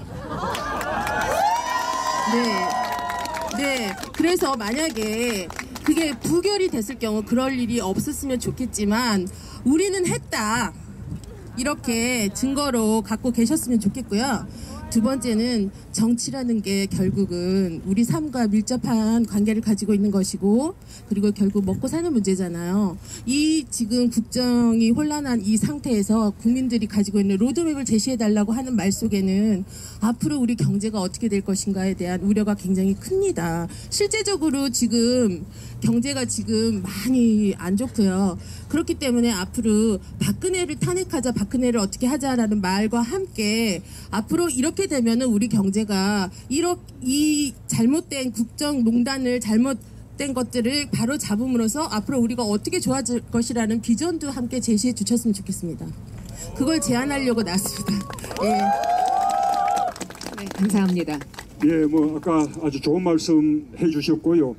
네. 그래서 만약에 그게 부결이 됐을 경우 그럴 일이 없었으면 좋겠지만 우리는 했다. 이렇게 증거로 갖고 계셨으면 좋겠고요. 2번째는 정치라는 게 결국은 우리 삶과 밀접한 관계를 가지고 있는 것이고 그리고 결국 먹고 사는 문제잖아요. 이 지금 국정이 혼란한 이 상태에서 국민들이 가지고 있는 로드맵을 제시해달라고 하는 말 속에는 앞으로 우리 경제가 어떻게 될 것인가에 대한 우려가 굉장히 큽니다. 실제적으로 지금 경제가 지금 많이 안 좋고요. 그렇기 때문에 앞으로 박근혜를 탄핵하자, 박근혜를 어떻게 하자라는 말과 함께 앞으로 이렇게 되면은 우리 경제가 이 잘못된 국정농단을 잘못된 것들을 바로 잡음으로써 앞으로 우리가 어떻게 좋아질 것이라는 비전도 함께 제시해 주셨으면 좋겠습니다. 그걸 제안하려고 나왔습니다. 예. 네, 감사합니다. 예, 뭐 아까 아주 좋은 말씀 해주셨고요.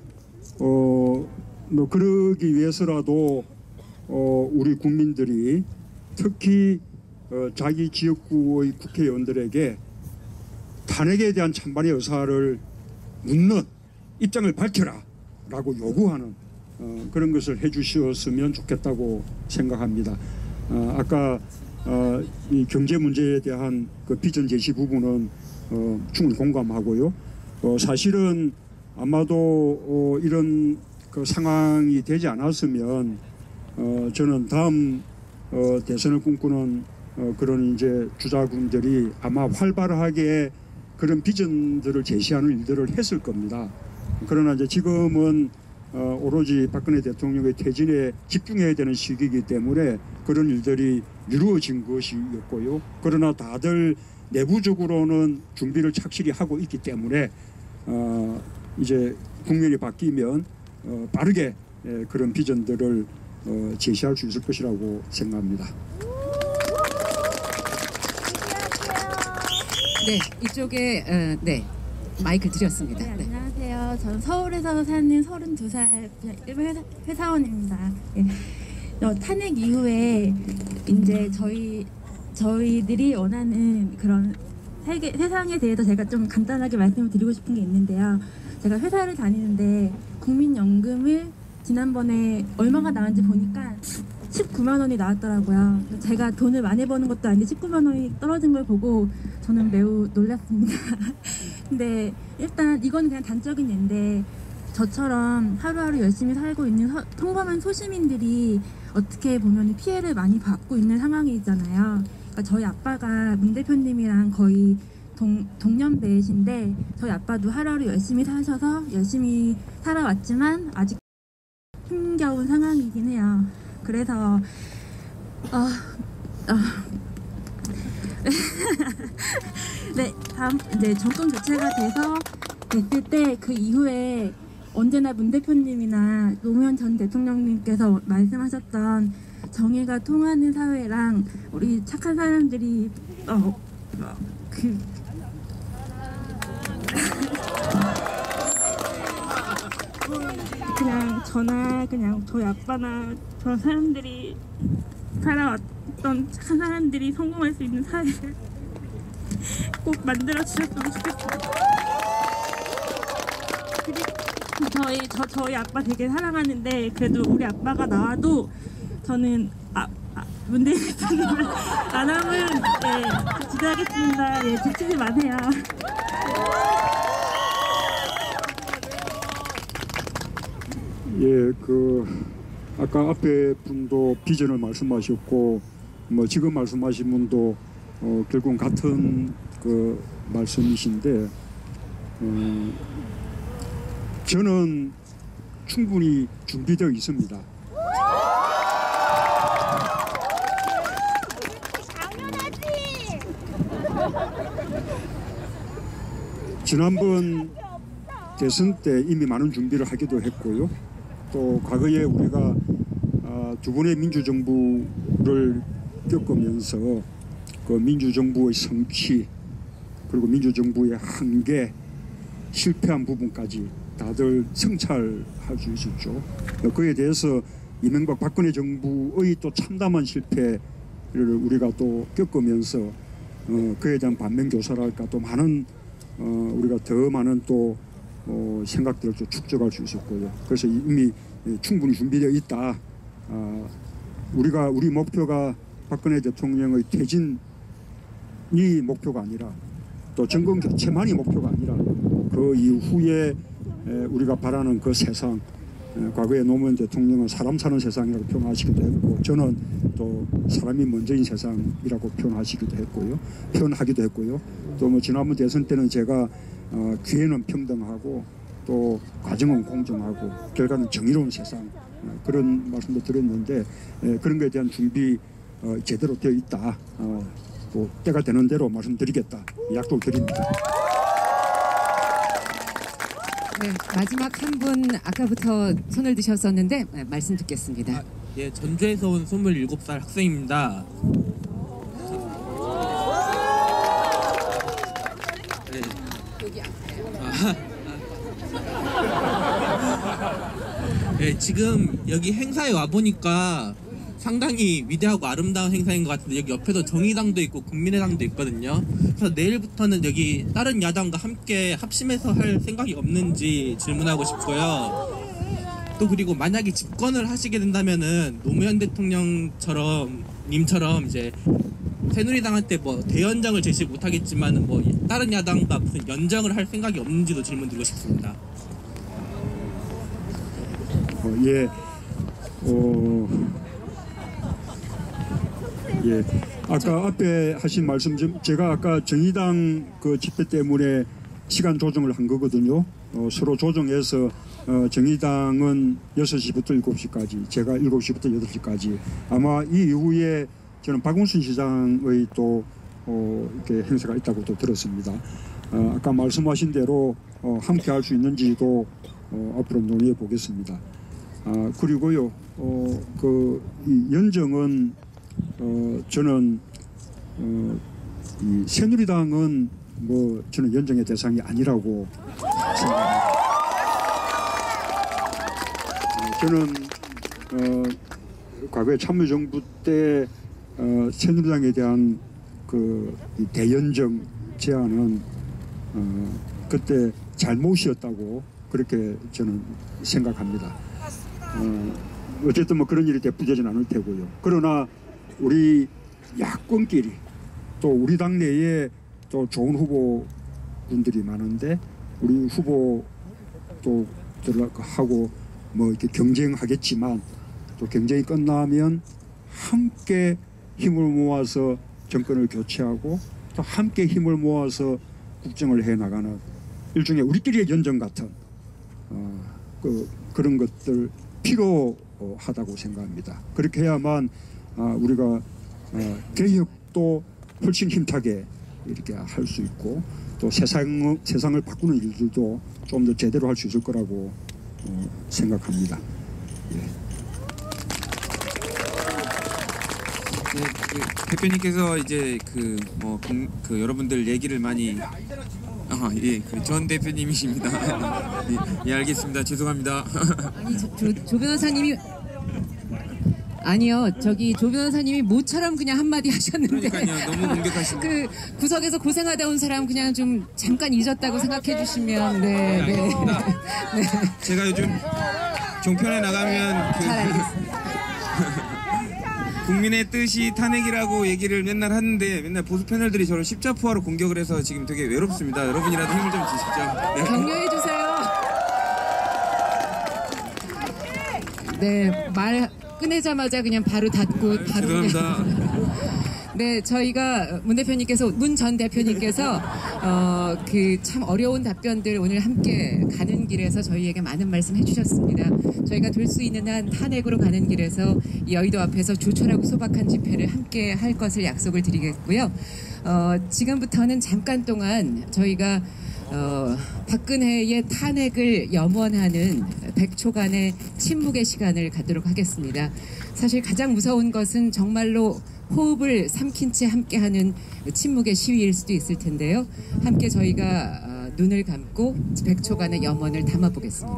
뭐 그러기 위해서라도 우리 국민들이 특히 자기 지역구의 국회의원들에게 탄핵에 대한 찬반의 의사를 묻는 입장을 밝혀라 라고 요구하는 그런 것을 해주셨으면 좋겠다고 생각합니다. 아까 이 경제 문제에 대한 그 비전 제시 부분은 충분히 공감하고요. 사실은 아마도 이런 그 상황이 되지 않았으면 저는 다음 대선을 꿈꾸는 그런 이제 주자군들이 아마 활발하게 그런 비전들을 제시하는 일들을 했을 겁니다. 그러나 이제 지금은 오로지 박근혜 대통령의 퇴진에 집중해야 되는 시기이기 때문에 그런 일들이 이루어진 것이었고요. 그러나 다들 내부적으로는 준비를 착실히 하고 있기 때문에 이제 국면이 바뀌면 빠르게 그런 비전들을 제시할 수 있을 것이라고 생각합니다. 네, 이쪽에 네 마이크 드렸습니다. 네, 안녕하세요. 저는 서울에서 사는 32살 회사원입니다. 네. 탄핵 이후에 이제 저희들이 원하는 그런 세상에 대해서 제가 좀 간단하게 말씀을 드리고 싶은 게 있는데요. 제가 회사를 다니는데 국민연금을 지난번에 얼마가 나왔는지 보니까 19만 원이 나왔더라고요. 제가 돈을 많이 버는 것도 아닌데 19만 원이 떨어진 걸 보고 저는 매우 놀랐습니다. 근데 일단 이건 그냥 단적인 예인데 저처럼 하루하루 열심히 살고 있는 평범한 소시민들이 어떻게 보면 피해를 많이 받고 있는 상황이잖아요. 그러니까 저희 아빠가 문 대표님이랑 거의 동년배이신데 저희 아빠도 하루하루 열심히 사셔서 열심히 살아왔지만 아직 힘겨운 상황이긴 해요. 그래서 네, 다음 이제 정권 교체가 됐을 때 그 이후에 언제나 문 대표님이나 노무현 전 대통령님께서 말씀하셨던 정의가 통하는 사회랑 우리 착한 사람들이 저나 그냥 저희 아빠나 저런 사람들이 살아왔던 착한 사람들이 성공할 수 있는 사회를 꼭 만들어 주셨으면 좋겠어요. 그리고 저희 아빠 되게 사랑하는데 그래도 우리 아빠가 나와도 저는 문재인 대통령을 안 하면 지지하겠습니다. 지치지 마세요. 예, 아까 앞에 분도 비전을 말씀하셨고 뭐 지금 말씀하신 분도 결국 같은 말씀이신데 저는 충분히 준비되어 있습니다. 지난번 대선 때 이미 많은 준비를 하기도 했고요. 또 과거에 우리가 두 번의 민주정부를 겪으면서 그 민주정부의 성취 그리고 민주정부의 한계 실패한 부분까지 다들 성찰할 수 있었죠. 그에 대해서 이명박 박근혜 정부의 또 참담한 실패를 우리가 또 겪으면서 그에 대한 반면교사랄까 또 많은 우리가 더 많은 또 생각들을 좀 축적할 수 있었고요. 그래서 이미 충분히 준비되어 있다. 우리 목표가 박근혜 대통령의 퇴진이 목표가 아니라 또 정권 교체만이 목표가 아니라 그 이후에 우리가 바라는 그 세상, 과거에 노무현 대통령은 사람 사는 세상이라고 표현하시기도 했고 저는 또 사람이 먼저인 세상이라고 표현하기도 했고요. 또 뭐 지난번 대선 때는 제가 기회는 평등하고 또 과정은 공정하고 결과는 정의로운 세상 그런 말씀도 드렸는데 그런 것에 대한 준비 제대로 되어 있다. 또 때가 되는 대로 말씀드리겠다. 약속을 드립니다. 네, 마지막 한 분 아까부터 손을 드셨었는데 말씀 듣겠습니다. 예, 전주에서 온 27살 학생입니다. 네. 여기 네, 지금 여기 행사에 와보니까 상당히 위대하고 아름다운 행사인 것 같은데 여기 옆에도 정의당도 있고 국민의당도 있거든요. 그래서 내일부터는 여기 다른 야당과 함께 합심해서 할 생각이 없는지 질문하고 싶고요. 또 그리고 만약에 집권을 하시게 된다면은 노무현 대통령처럼 이제 새누리당한테 뭐 대연정을 제시 못하겠지만 뭐 다른 야당과 무슨 연정을 할 생각이 없는지도 질문드리고 싶습니다. 예, 아까 앞에 하신 말씀 좀 제가 아까 정의당 그 집회 때문에 시간 조정을 한 거거든요. 서로 조정해서 정의당은 6시부터 7시까지, 제가 7시부터 8시까지. 아마 이 이후에 저는 박원순 시장의 또 이렇게 행사가 있다고 또 들었습니다. 아까 말씀하신 대로 함께 할 수 있는지도 앞으로 논의해 보겠습니다. 그리고요, 이 연정은 저는 이 새누리당은 뭐 저는 연정의 대상이 아니라고 생각합니다. 저는 과거에 참여정부 때 새누리당에 대한 이 대연정 제안은 그때 잘못이었다고 그렇게 저는 생각합니다. 어쨌든 뭐 그런 일이 되풀이되지는 않을 테고요. 그러나 우리 야권끼리 또 우리 당내에 또 좋은 후보분들이 많은데 우리 후보들하고 뭐 이렇게 경쟁하겠지만 또 경쟁이 끝나면 함께 힘을 모아서 정권을 교체하고 또 함께 힘을 모아서 국정을 해 나가는 일종의 우리끼리의 연정 같은 그런 것들 필요하다고 생각합니다. 그렇게 해야만 우리가 개혁도 훨씬 힘차게 이렇게 할 수 있고 또 세상을 바꾸는 일들도 좀 더 제대로 할 수 있을 거라고 생각합니다. 예. 네, 대표님께서 이제 여러분들 얘기를 많이 예, 전 대표님이십니다. 예, 알겠습니다. 죄송합니다. 아니 조 변호사님이 아니요, 저기 조 변호사님이 모처럼 그냥 한마디 하셨는데. 그러니까요, 너무 공격하시네. 그 구석에서 고생하다 온 사람 그냥 좀 잠깐 잊었다고 생각해 주시면. 네. 제가 요즘 종편에 나가면 잘 알겠습니다. 국민의 뜻이 탄핵이라고 얘기를 맨날 하는데 맨날 보수 패널들이 저를 십자포화로 공격을 해서 지금 되게 외롭습니다. 여러분이라도 힘을 좀 주시죠. 네. 격려해 주세요. 네, 말 끝내자마자 그냥 바로 닫고 바로. 죄송합니다. 네, 저희가 문 전 대표님께서 그 참 어려운 답변들 오늘 함께 가는 길에서 저희에게 많은 말씀 해주셨습니다. 저희가 될 수 있는 한 탄핵으로 가는 길에서 여의도 앞에서 조촐하고 소박한 집회를 함께 할 것을 약속을 드리겠고요. 지금부터는 잠깐 동안 저희가 박근혜의 탄핵을 염원하는 100초간의 침묵의 시간을 갖도록 하겠습니다. 사실 가장 무서운 것은 정말로 호흡을 삼킨 채 함께하는 침묵의 시위일 수도 있을 텐데요. 함께 저희가 눈을 감고 100초간의 염원을 담아보겠습니다.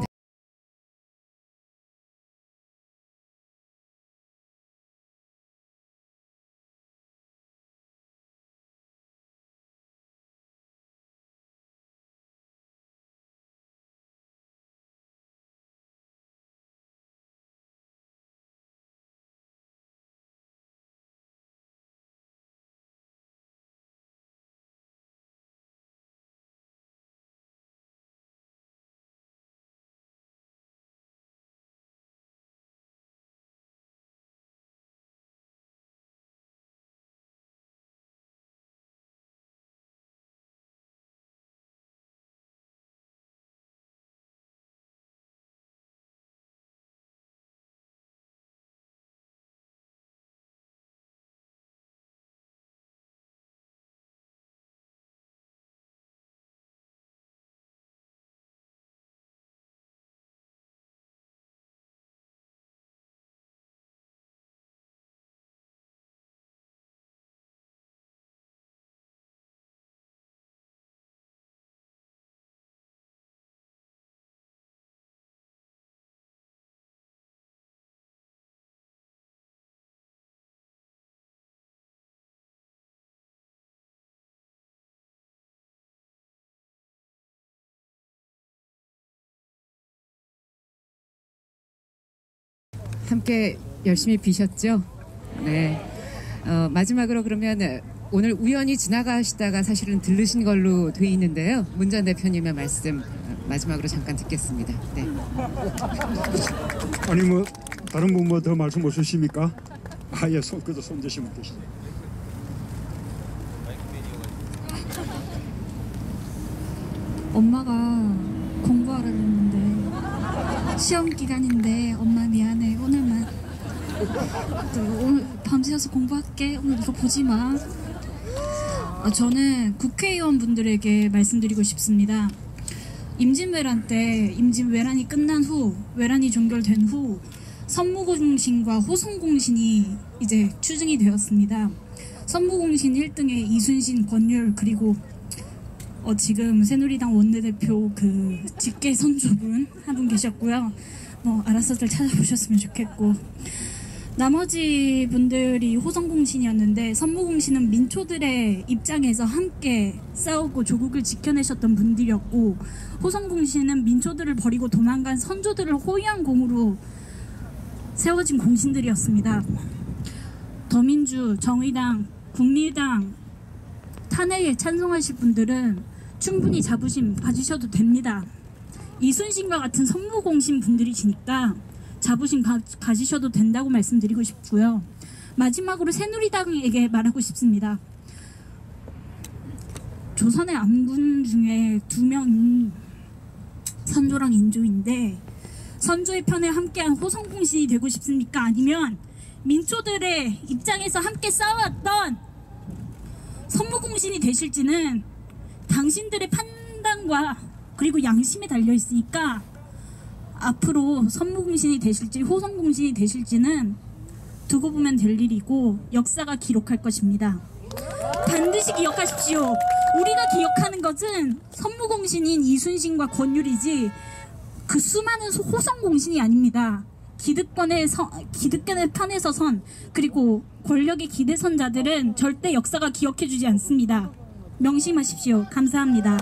함께 열심히 비셨죠? 네. 마지막으로 그러면 오늘 우연히 지나가시다가 사실은 들르신 걸로 돼 있는데요. 문 전 대표님의 말씀 마지막으로 잠깐 듣겠습니다. 네. 아니 뭐 다른 분 뭐 더 말씀 없으십니까? 예, 그저 손 드시면 되시죠. 엄마가 공부하라 그랬는데 시험 기간인데 엄마 미안해. 오늘만 오늘 밤새서 공부할게. 오늘 이거 보지 마. 저는 국회의원분들에게 말씀드리고 싶습니다. 임진왜란 때 임진왜란이 끝난 후 외란이 종결된 후 선무공신과 호송공신이 이제 추증이 되었습니다. 선무공신 1등에 이순신, 권율 그리고 지금 새누리당 원내대표 그 직계 선조분 한 분 계셨고요. 뭐 알아서들 찾아보셨으면 좋겠고 나머지 분들이 호성공신이었는데 선무공신은 민초들의 입장에서 함께 싸우고 조국을 지켜내셨던 분들이었고 호성공신은 민초들을 버리고 도망간 선조들을 호위한 공으로 세워진 공신들이었습니다. 더민주, 정의당, 국민의당 탄핵에 찬성하실 분들은 충분히 자부심 가지셔도 됩니다. 이순신과 같은 선무공신 분들이시니까 자부심 가지셔도 된다고 말씀드리고 싶고요. 마지막으로 새누리당에게 말하고 싶습니다. 조선의 암군 중에 2명 선조랑 인조인데 선조의 편에 함께한 호성공신이 되고 싶습니까? 아니면 민초들의 입장에서 함께 싸워왔던 선무공신이 되실지는 당신들의 판단과 그리고 양심에 달려있으니까 앞으로 선무공신이 되실지 호성공신이 되실지는 두고 보면 될 일이고 역사가 기록할 것입니다. 반드시 기억하십시오. 우리가 기억하는 것은 선무공신인 이순신과 권율이지 그 수많은 호성공신이 아닙니다. 기득권의 판에 서선 그리고 권력의 기대선자들은 절대 역사가 기억해주지 않습니다. 명심하십시오. 감사합니다.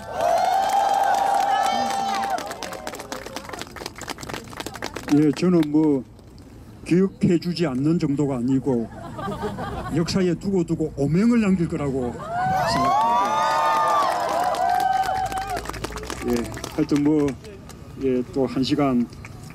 예, 저는 뭐 기억해주지 않는 정도가 아니고 역사에 두고 오명을 남길 거라고 생각합니다. 예, 하여튼 뭐 또 한 시간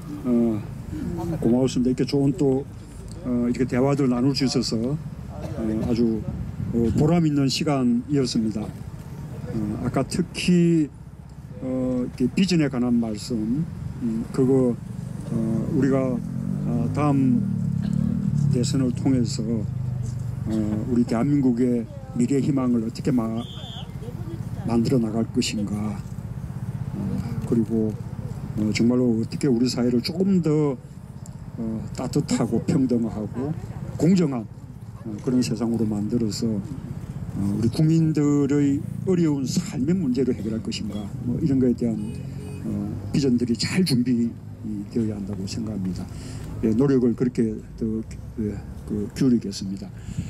고마웠습니다. 이렇게 좋은 또 이렇게 대화들 나눌 수 있어서 아주 보람 있는 시간이었습니다. 아까 특히 비전에 관한 말씀 그거 우리가 다음 대선을 통해서 우리 대한민국의 미래 희망을 어떻게 만들어 나갈 것인가 그리고 정말로 어떻게 우리 사회를 조금 더 따뜻하고 평등하고 공정한 그런 세상으로 만들어서 우리 국민들의 어려운 삶의 문제를 해결할 것인가 뭐 이런 것에 대한 비전들이 잘 준비되어야 한다고 생각합니다. 예, 노력을 그렇게 더 기울이겠습니다.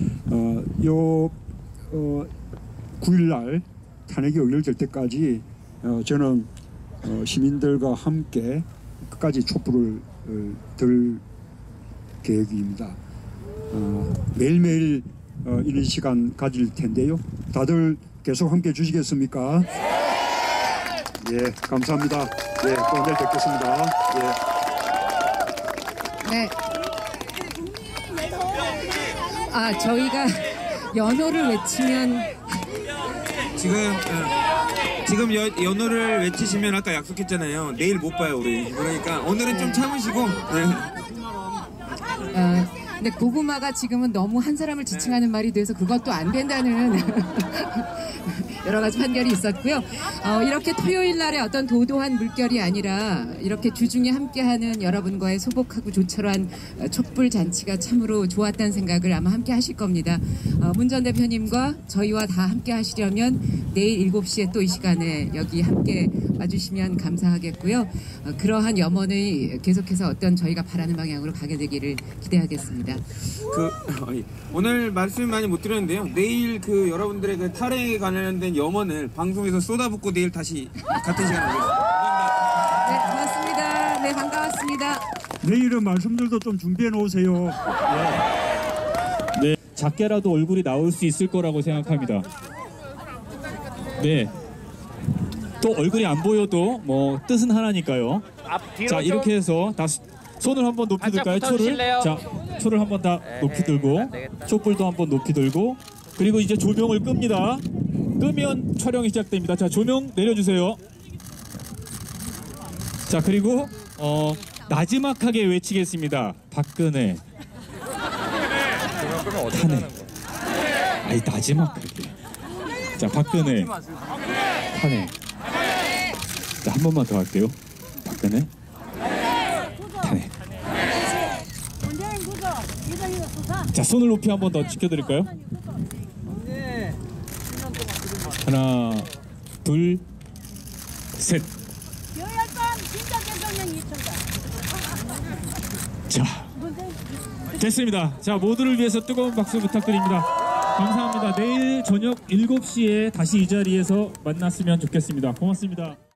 9일날 탄핵이 의결될 때까지 저는 시민들과 함께 끝까지 촛불을 들 계획입니다. 매일매일 이런 시간 가질 텐데요. 다들 계속 함께 해주시겠습니까? 예, 감사합니다. 예, 또 내일 뵙겠습니다. 예. 네. 저희가 연호를 외치면 지금 연호를 외치시면 아까 약속했잖아요. 내일 못 봐요 우리. 그러니까 오늘은 좀 참으시고. 근데 고구마가 지금은 너무 한 사람을 지칭하는 말이 돼서 그것도 안 된다는 여러 가지 판결이 있었고요. 이렇게 토요일 날의 어떤 도도한 물결이 아니라 이렇게 주중에 함께하는 여러분과의 소복하고 조촐한 촛불 잔치가 참으로 좋았다는 생각을 아마 함께 하실 겁니다. 문 전 대표님과 저희와 다 함께 하시려면 내일 7시에 또 이 시간에 여기 함께 와주시면 감사하겠고요. 그러한 염원을 계속해서 어떤 저희가 바라는 방향으로 가게 되기를 기대하겠습니다. 오늘 말씀 많이 못 드렸는데요. 내일 여러분들의 그 탄핵에 관련된 염원을 방송에서 쏟아붓고 내일 다시 같은 시간에 오겠습니다. 네, 고맙습니다. 네, 반가웠습니다. 내일은 말씀들도 좀 준비해 놓으세요. 네, 작게라도 얼굴이 나올 수 있을 거라고 생각합니다. 네, 또 얼굴이 안 보여도 뭐 뜻은 하나니까요. 자, 이렇게 해서 다 손을 한번 높이 들까요? 초를. 자, 초를 한번 다 높이 들고 촛불도 한번 높이 들고 그리고 이제 조명을 끕니다. 끄면 촬영이 시작됩니다. 자, 조명 내려주세요. 자, 그리고 나지막하게 외치겠습니다. 박근혜 탄핵. 아니, 나지막하게. 자, 박근혜 탄핵. 자, 한 번만 더 할게요. 박근혜 탄핵. 자, 손을 높이 한 번 더 지켜드릴까요? 하나, 둘, 셋. 자, 됐습니다. 자, 모두를 위해서 뜨거운 박수 부탁드립니다. 감사합니다. 내일 저녁 7시에 다시 이 자리에서 만났으면 좋겠습니다. 고맙습니다.